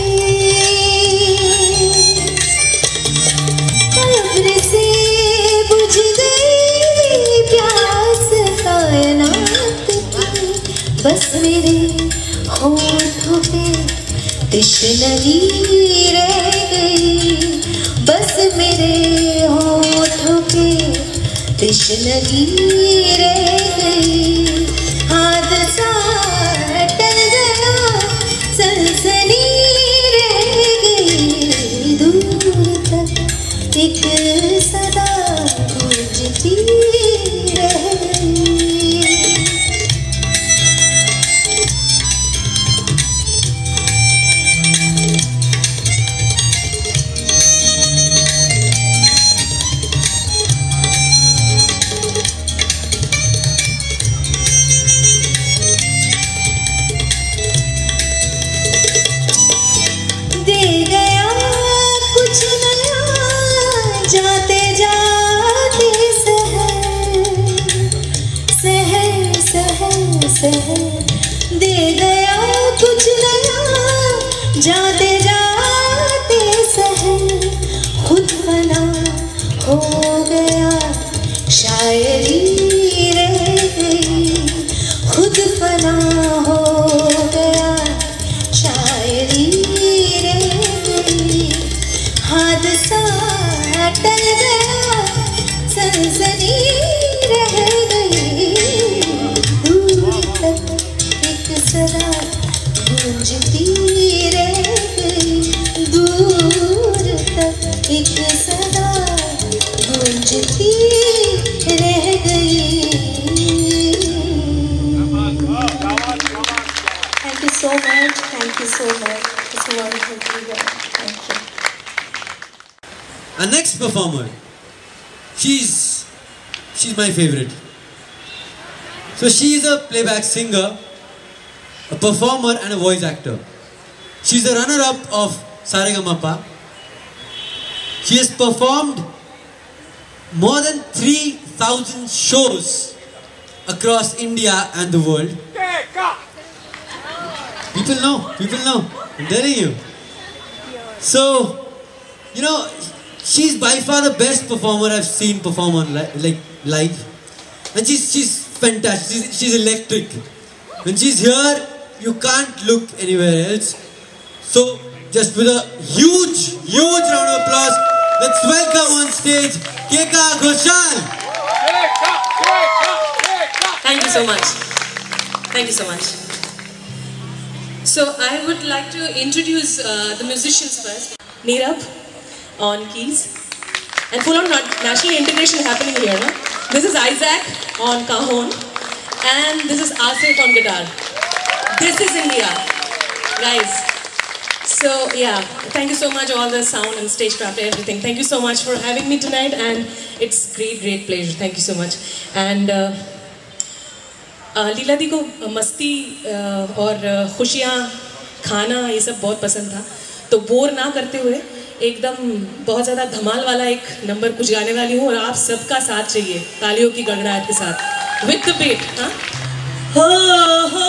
कब्र से बुझ गई प्यास कायनात की बस मेरे होठों पे तृष्णगी रह गई बस मेरे होठों पे तृष्णगी रह गई हादसा टल गया सनसनी रह गई दूर तक एक सदा गूंजती रह गई जाते जाते सहर सहर सहर सहर दे गया कुछ नया जाते जाते सहर खुद फना हो गया शायरी रह गई खुद फना हो गया शायरी रह गई हादसा टल गया सनसनी रह गई दूर तक एक सदा गूंजती रह गई दूर तक एक सदा गूंजती रह गई Thank you so much. Thank you so much. It's a wonderful to be here. Thank you. Our next performer, she's she's my favorite. So she is a playback singer, a performer and a voice actor. She's the runner-up of Saregama. She has performed more than three thousand shows across India and the world. People know, people know, I'm telling you. So, you know, she's by far the best performer I've seen perform on li like live, and she's she's fantastic. She's, she's electric. When she's here, you can't look anywhere else. So, just with a huge, huge round of applause, let's welcome on stage Keka Ghoshal. Thank you so much. Thank you so much. So I would like to introduce uh, the musicians first. Neerab on keys, and full on national integration happening here. No? This is Isaac on cajon, and this is Asif on guitar. This is India, guys. So yeah, thank you so much, all the sound and stagecraft, everything. Thank you so much for having me tonight, and it's great, great pleasure. Thank you so much. And uh, uh, लीला दी को मस्ती uh, और खुशियाँ खाना ये सब बहुत पसंद था, तो बोर ना करते हुए एकदम बहुत ज़्यादा धमाल वाला एक नंबर कुछ गाने वाली हूँ, और आप सबका साथ चाहिए तालियों की गड़गड़ाहट के साथ विद द बीट. हाँ हो हो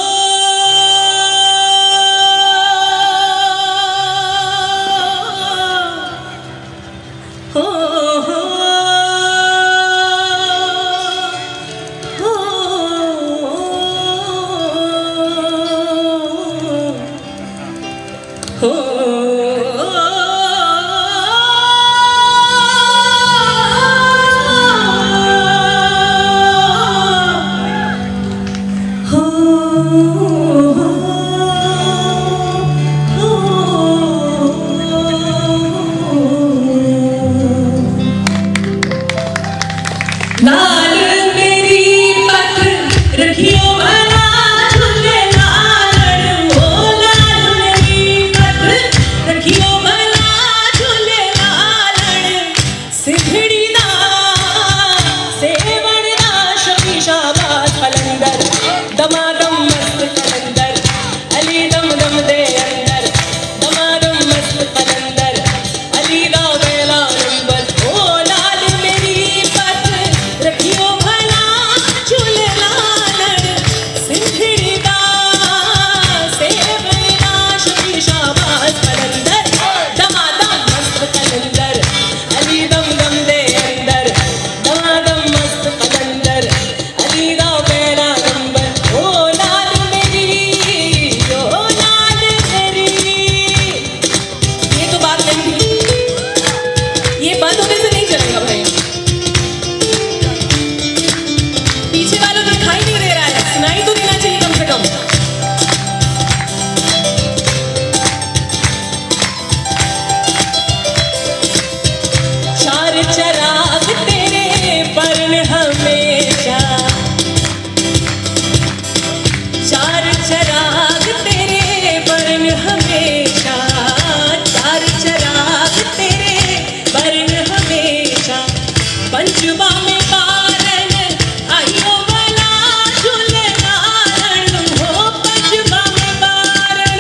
रखियो पंजबा में बारन आयो वाला झूले नारण हो पंजबा में बारन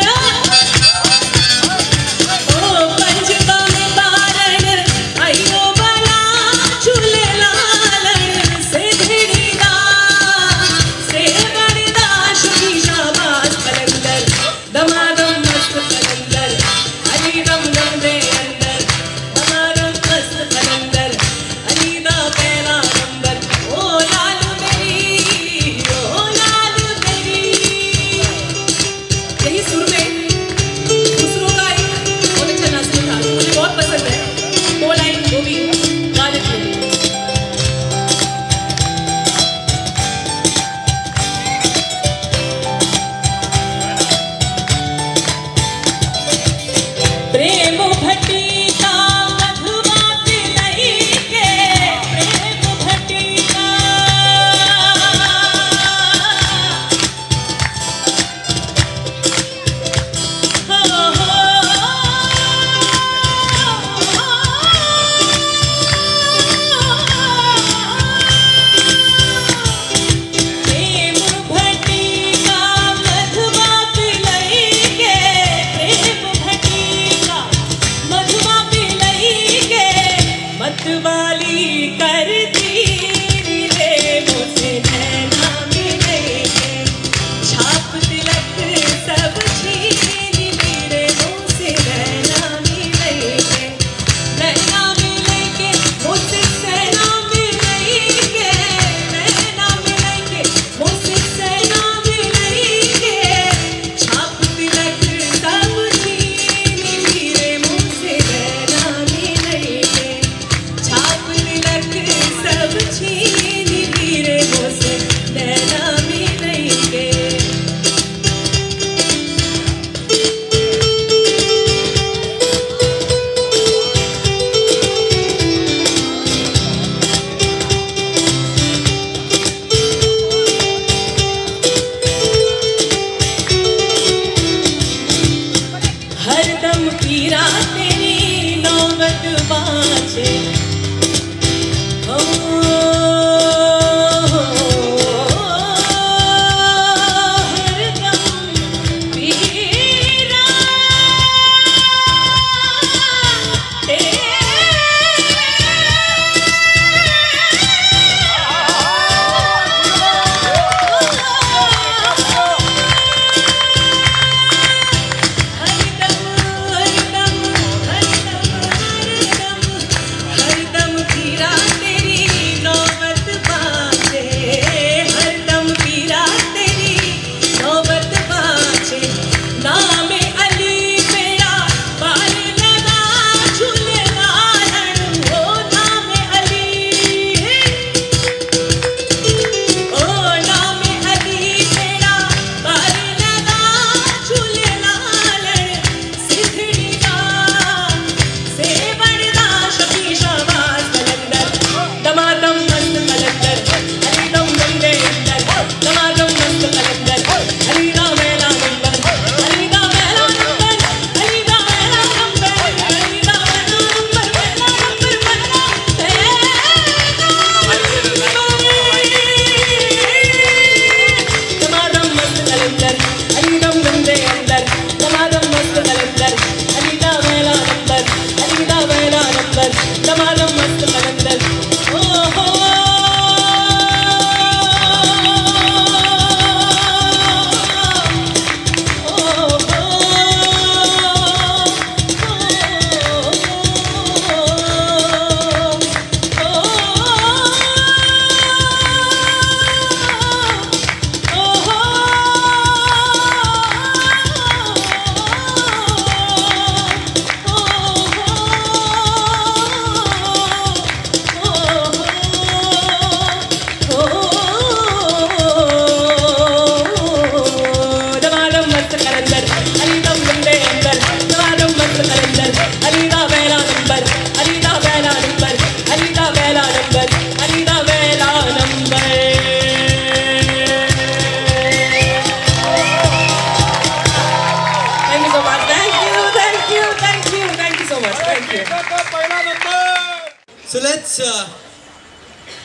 ओ पंजबा में बारन आयो वाला झूले नारण से भिड़ीदा से बड़दा शुकी शाबाश कलंदर दमादम मस्त कलंदर अली दम दम दे अंदर दमादम मस्त कलंदर अली दा पहला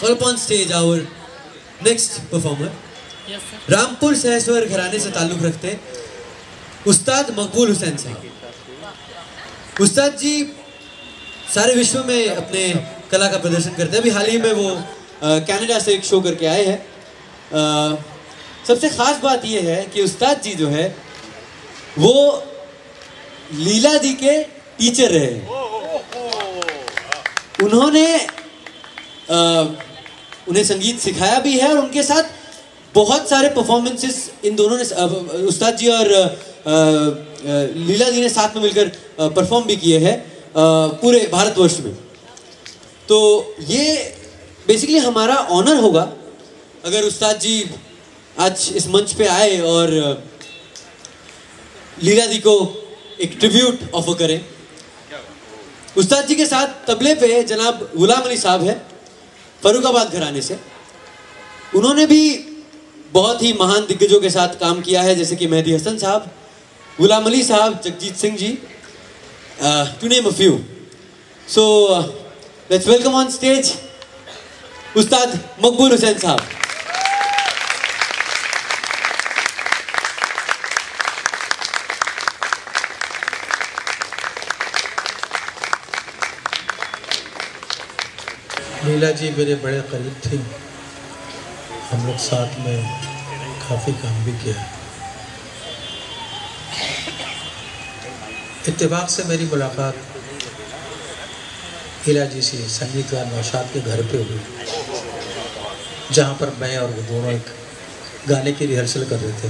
call upon stage our next performer. Yes, sir. Rampur सहसवर घराने से ताल्लुक़ रखते उस्ताद मकबूल हुसैन साहब। उस्ताद जी सारे विश्व में अपने कला का प्रदर्शन करते हैं। अभी हाल ही में वो कनाडा से एक शो करके आए हैं। सबसे ख़ास बात ये है कि उस्ताद जी जो है वो लीला दी के टीचर रहे हैं। उन्होंने आ, उन्हें संगीत सिखाया भी है और उनके साथ बहुत सारे परफॉर्मेंसेस इन दोनों ने, उस्ताद जी और आ, आ, लीला दी ने साथ में मिलकर परफॉर्म भी किए हैं पूरे भारतवर्ष में। तो ये बेसिकली हमारा ऑनर होगा अगर उस्ताद जी आज इस मंच पे आए और लीला दी को एक ट्रिब्यूट ऑफर करें। उस्ताद जी के साथ तबले पे जनाब गुलाम अली साहब है, फर्रुखाबाद घराने से। उन्होंने भी बहुत ही महान दिग्गजों के साथ काम किया है, जैसे कि मेहदी हसन साहब, गुलाम अली साहब, Jagjit Singh ji, to name a few. So let's welcome on stage Ustad Maqbool Hussain साहब। लीला जी मेरे बड़े करीब थे, हम लोग साथ में काफ़ी काम भी किया। इत्तेफाक से मेरी मुलाकात लीला जी से संगीतकार नौशाद के घर पे हुई, जहाँ पर मैं और वो दोनों एक गाने की रिहर्सल कर रहे थे।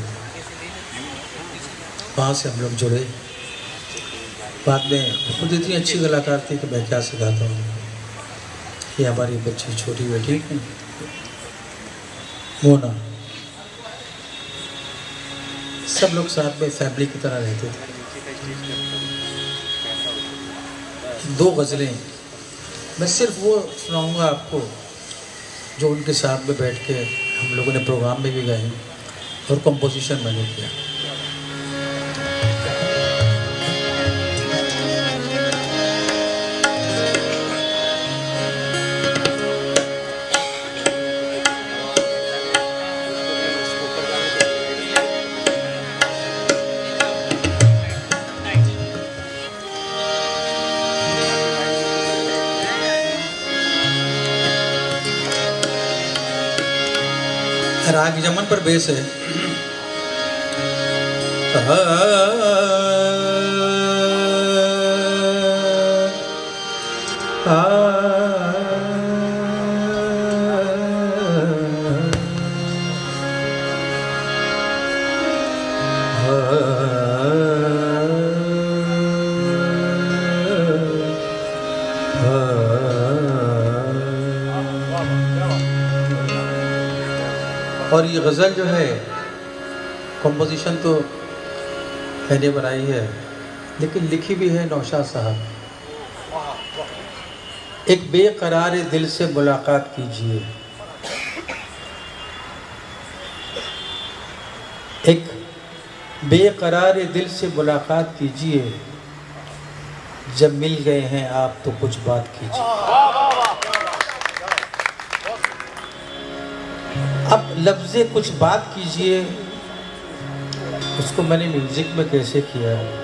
वहाँ से हम लोग जुड़े। बाद में खुद इतनी अच्छी कलाकार थी कि मैं क्या सिखाता हूँ, ये हमारी बच्ची छोटी बेटी मोना, सब लोग साथ में फैमिली की तरह रहते थे। दो गज़लें मैं सिर्फ वो सुनाऊंगा आपको जो उनके साथ में बैठ के हम लोगों ने प्रोग्राम में भी गाए और कंपोजिशन मैंने किया। राग यमन पर बेस है। आ, और ये गज़ल जो है कंपोजिशन तो मैंने बनाई है, लेकिन लिखी भी है नौशाद साहब। एक बेकरार दिल से मुलाकात कीजिए, एक बेकरार दिल से मुलाकात कीजिए, जब मिल गए हैं आप तो कुछ बात कीजिए। अब लफ्ज़े कुछ बात कीजिए, उसको मैंने म्यूजिक में कैसे किया है।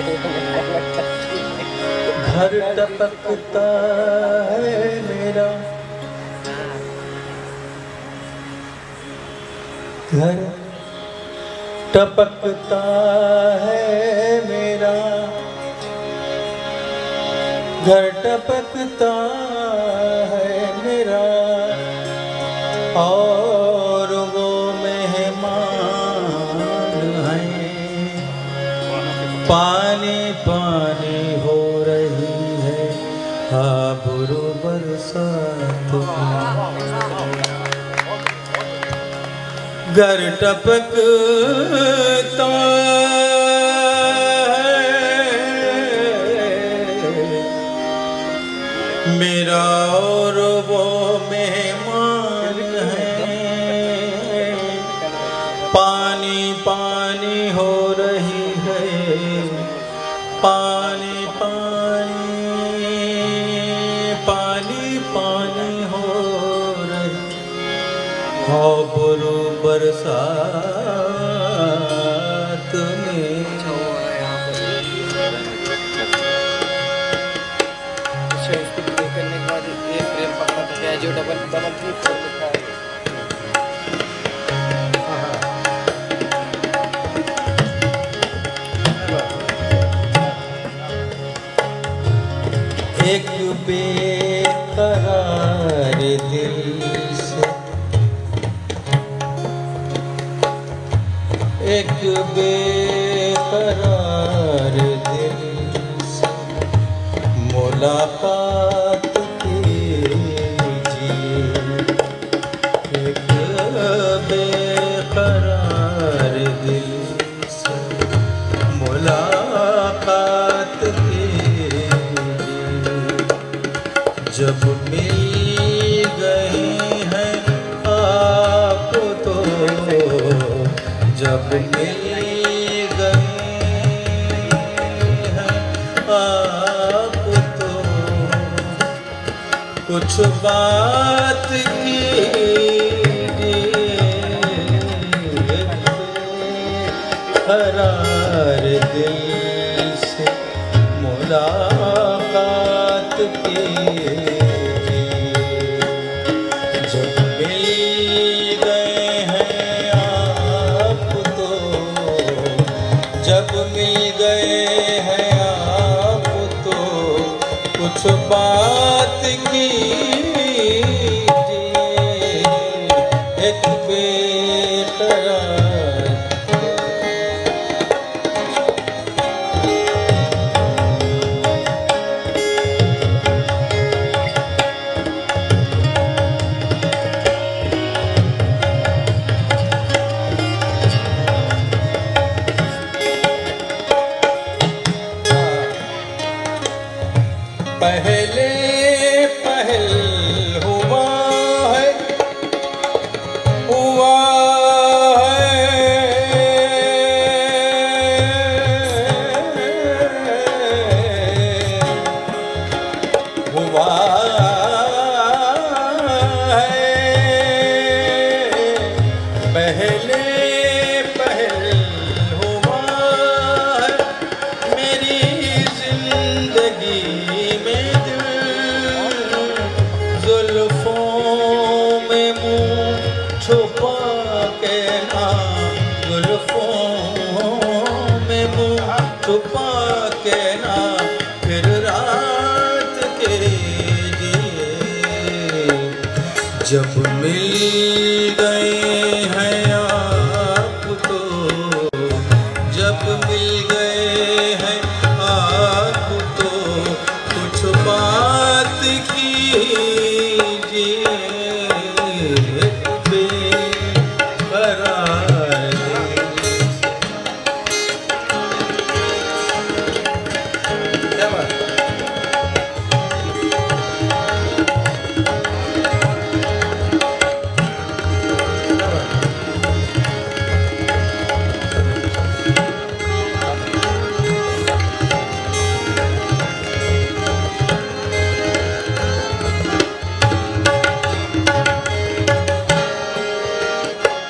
घर टपकता है मेरा, घर टपकता है मेरा, घर टपकता है मेरा, और वो मेहमान हैं। पानी पानी हो रही है आबरू बरसात में, घर टपकता मेरा, और वो मेहमान है। पानी पानी हो रही है, पानी पानी पानी पानी हो रही आबरू बरसात में। जो डबल डबल थ्री फोर लिखा है। एक बेकरार दिल से, एक बेकरार दिल से मुलाकात बेकरार दिल से मुलाकात कीजिए। जब मिल गए हैं आप तो, जब मिल गए हैं आप तो, कुछ बात की करार दिल से मुलाकात कीजिए। जब मिल गए हैं आप तो, जब मिल गए हैं आप तो, कुछ बात कीजिए। एक बेकरार पहले पहल हुआ है, हुआ है, हुआ है। पहले पहल हुआ है मेरी जिंदगी, छुपा के ना जुल्फों में मुँह छुपा के ना, फिर रात के दिए। जब मिल गए हैं आप तो, जब मिल गए हैं आप तो, कुछ बात कीजिए।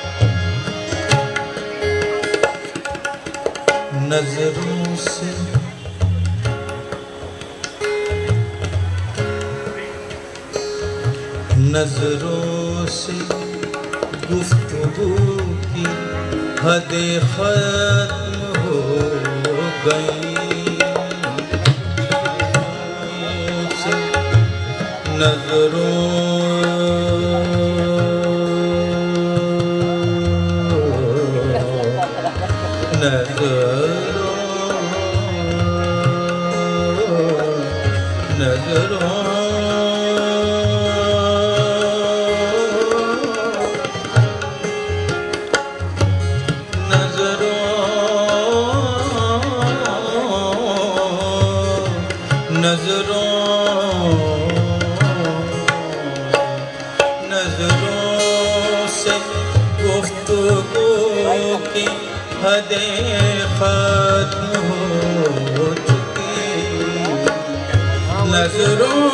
नजरों से नजरों से गुफ्तगू की हदें खत्म हो गई, नजरों नजरों नजरों हदें खत्म हो चुकी, नजरों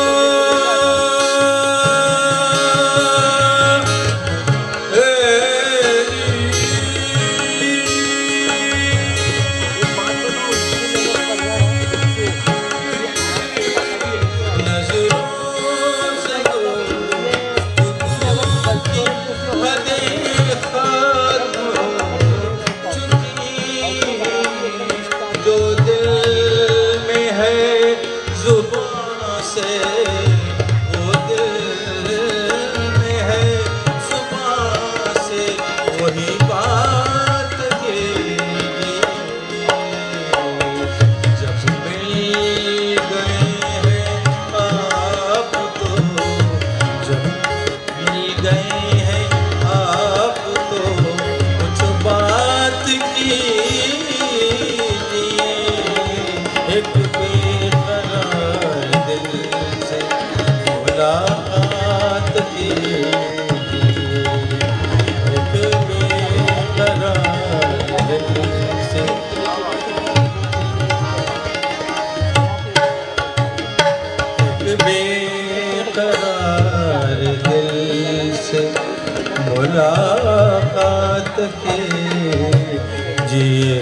मुलाकात के जिए।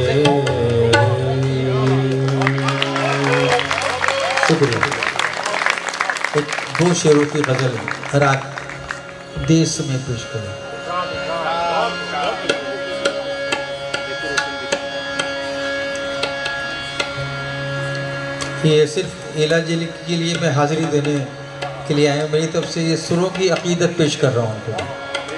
शुक्रिया। एक दो शेरों की गजल राग देश में पेश करें। ये सिर्फ एला जिले के लिए मैं हाजिरी देने के लिए आया हूँ। मेरी तरफ से ये सुरों की अकीदत पेश कर रहा हूँ उनको।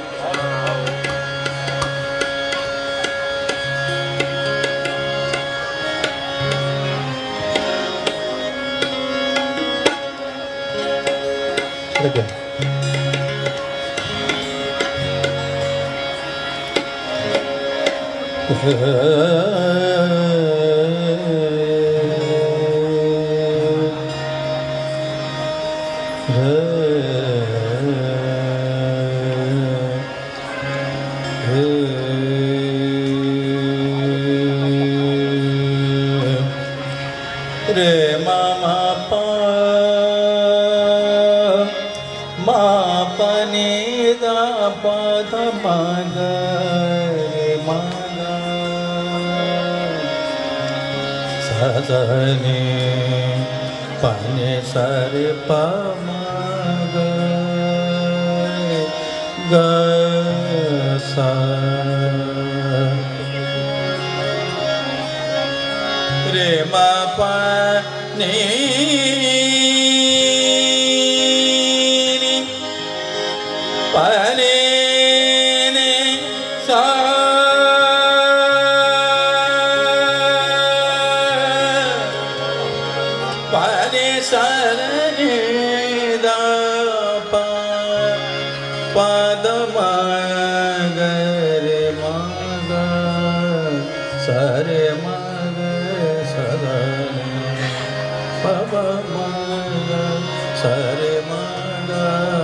रे मामा पा मा पने दा पा धा मा गा रे मा गा सा धा ने पने सा रे पा मा गा गा सा रे मा पा ने पने ने सा पने सा रे दा पा पा द मा ग रे मा गा सा रे मा Baba Maga Sare Maga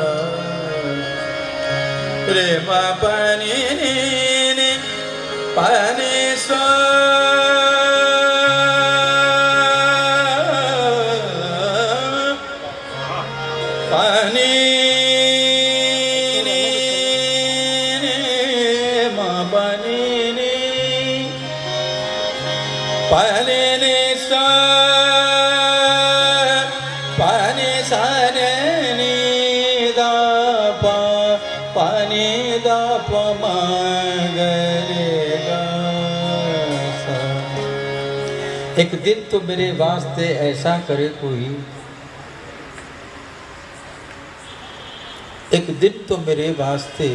Re Ma Pani Ni Pani Sa Pani Ni Ma Pani Ni Pani Ni Sa Pani sa ne ni da एक दिन तो मेरे वास्ते ऐसा करे कोई, एक दिन तो मेरे वास्ते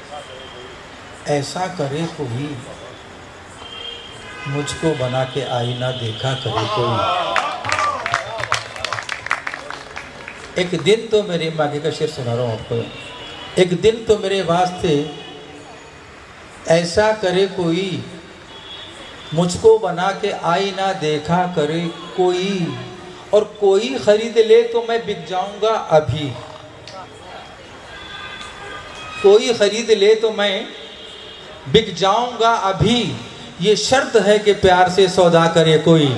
ऐसा करे कोई, मुझको बना के आईना देखा करे कोई। एक दिन तो मेरे, मैं आगे का शेर सुना रहा हूँ आपको। एक दिन तो मेरे वास्ते ऐसा करे कोई, मुझको बना के आईना देखा करे कोई, और कोई खरीद ले तो मैं बिक जाऊंगा अभी, कोई खरीद ले तो मैं बिक जाऊंगा अभी, ये शर्त है कि प्यार से सौदा करे कोई।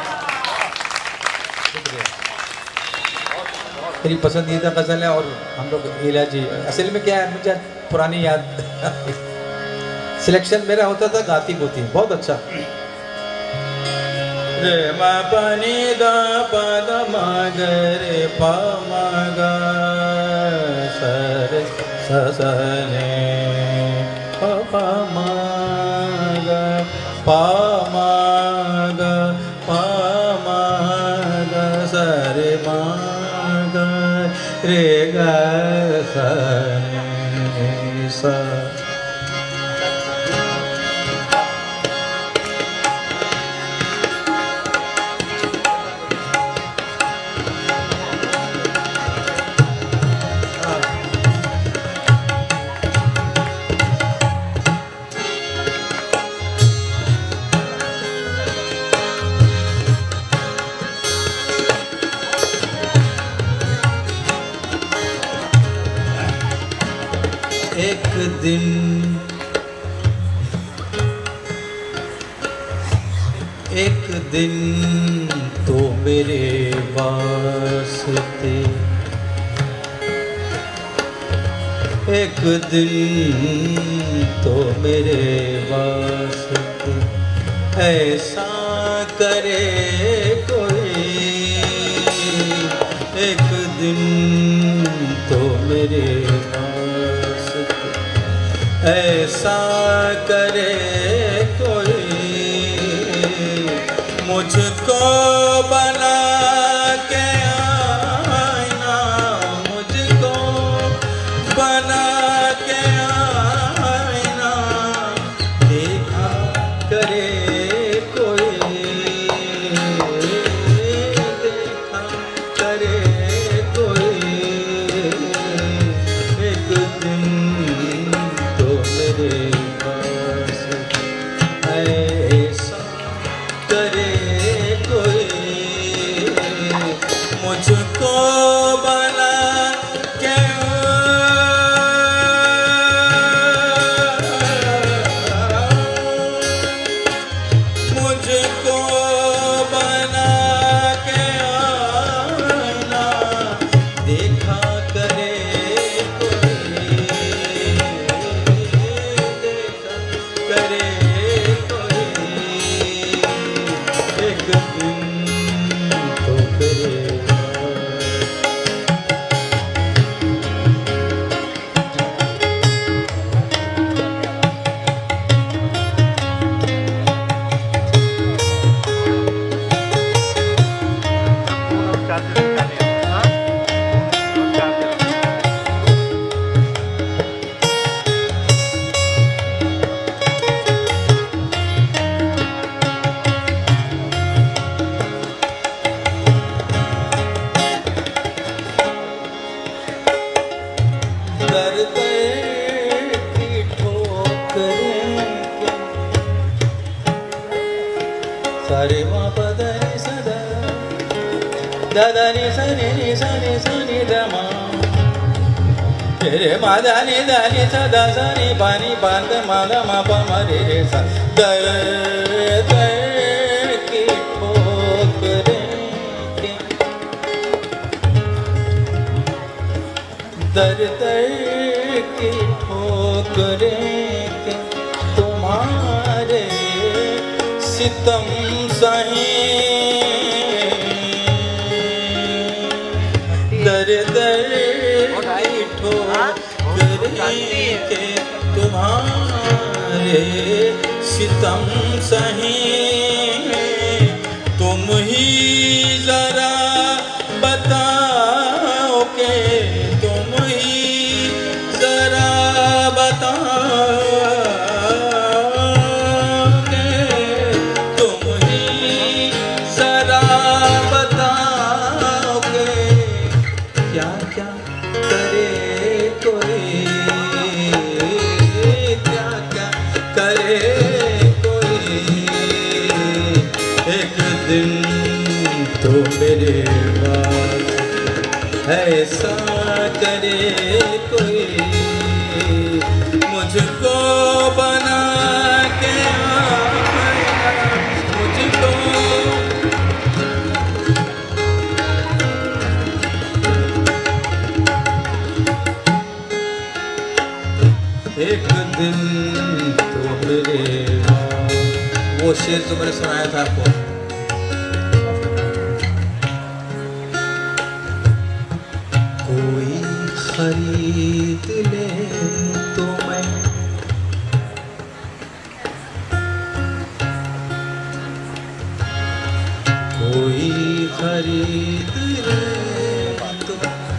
मेरी पसंदीदा गज़ल है। और हम लोग हीला जी, असल में क्या है, मुझे पुरानी याद सिलेक्शन मेरा होता था गाती गोती, बहुत अच्छा। रे मा पानी दा पा दा मा ग रे पा मा गा सा रे सा सा ने पा पा मा गा पा मा गा पा मा गा सा रे मा गा रे गा सा ने सा। एक दिन एक दिन तो मेरे वास्ते, एक दिन तो मेरे वास्ते ऐसा करे कोई, एक दिन तो मेरे ऐसा करे कोई, मुझको बना के आईना, मुझको बना के आईना देखा करे कोई, देखा करे कोई, एक दिन ऐसा करे कोई, मुझको बना के मुझको बना के आईना देखा करे कोई, देखा करे एक दिन तो करे। सारे मा पद नि सदा दादा नि सा नि नि सा नि सा नि द मा रे मा दा नि दा नि सा दा सा नि पा नि पा द मा दा मा पा मा रे रे सा दर दर की ठोकरें के दर दर की ठोकरें के तुम्हारे सितम सही दर दर की ठोकरें के तुम्हारे सितम सही ऐसा करे कोई मुझको बना के आया, मुझको एक दिन तो मेरे वो शेर जो मैंने सुनाया था आपको, कोई खरीद ले तो मैं कोई खरीद ले तो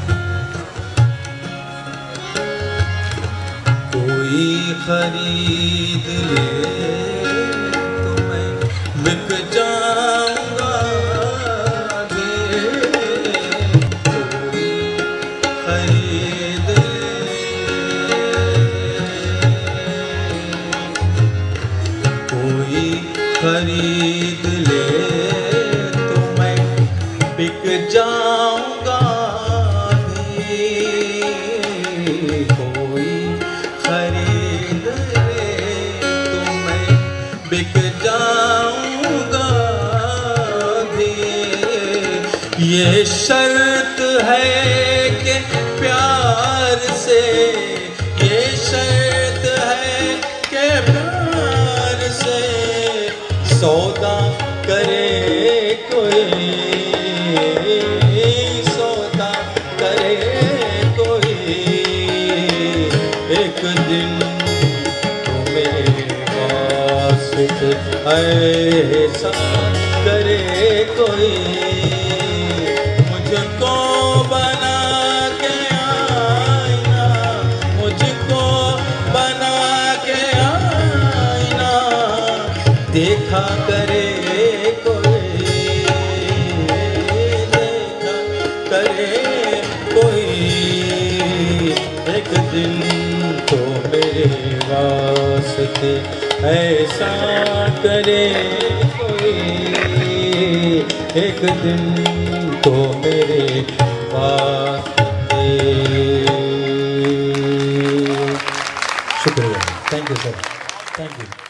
कोई खरीद ले तो मैं बिक जाऊंगा भी, कोई खरीद ले कोई खरीद ले तो मैं बिक जाऊंगा भी, कोई खरीद ले तो मैं बिक जाऊंगा भी। ये शर्त है कि प्यार से, ये शर्त है कि प्यार से सौदा करे कोई, सौदा करे कोई। एक दिन तो मेरे वास्ते ऐसा करे कोई, मुझको बना के आईना, मुझको बना के आईना देखा करे कोई, देखा करे कोई। एक दिन तो मेरे वास्ते ऐसा करे कोई, एक दिन तो मेरे वास्ते। शुक्रिया, thank you sir, thank you.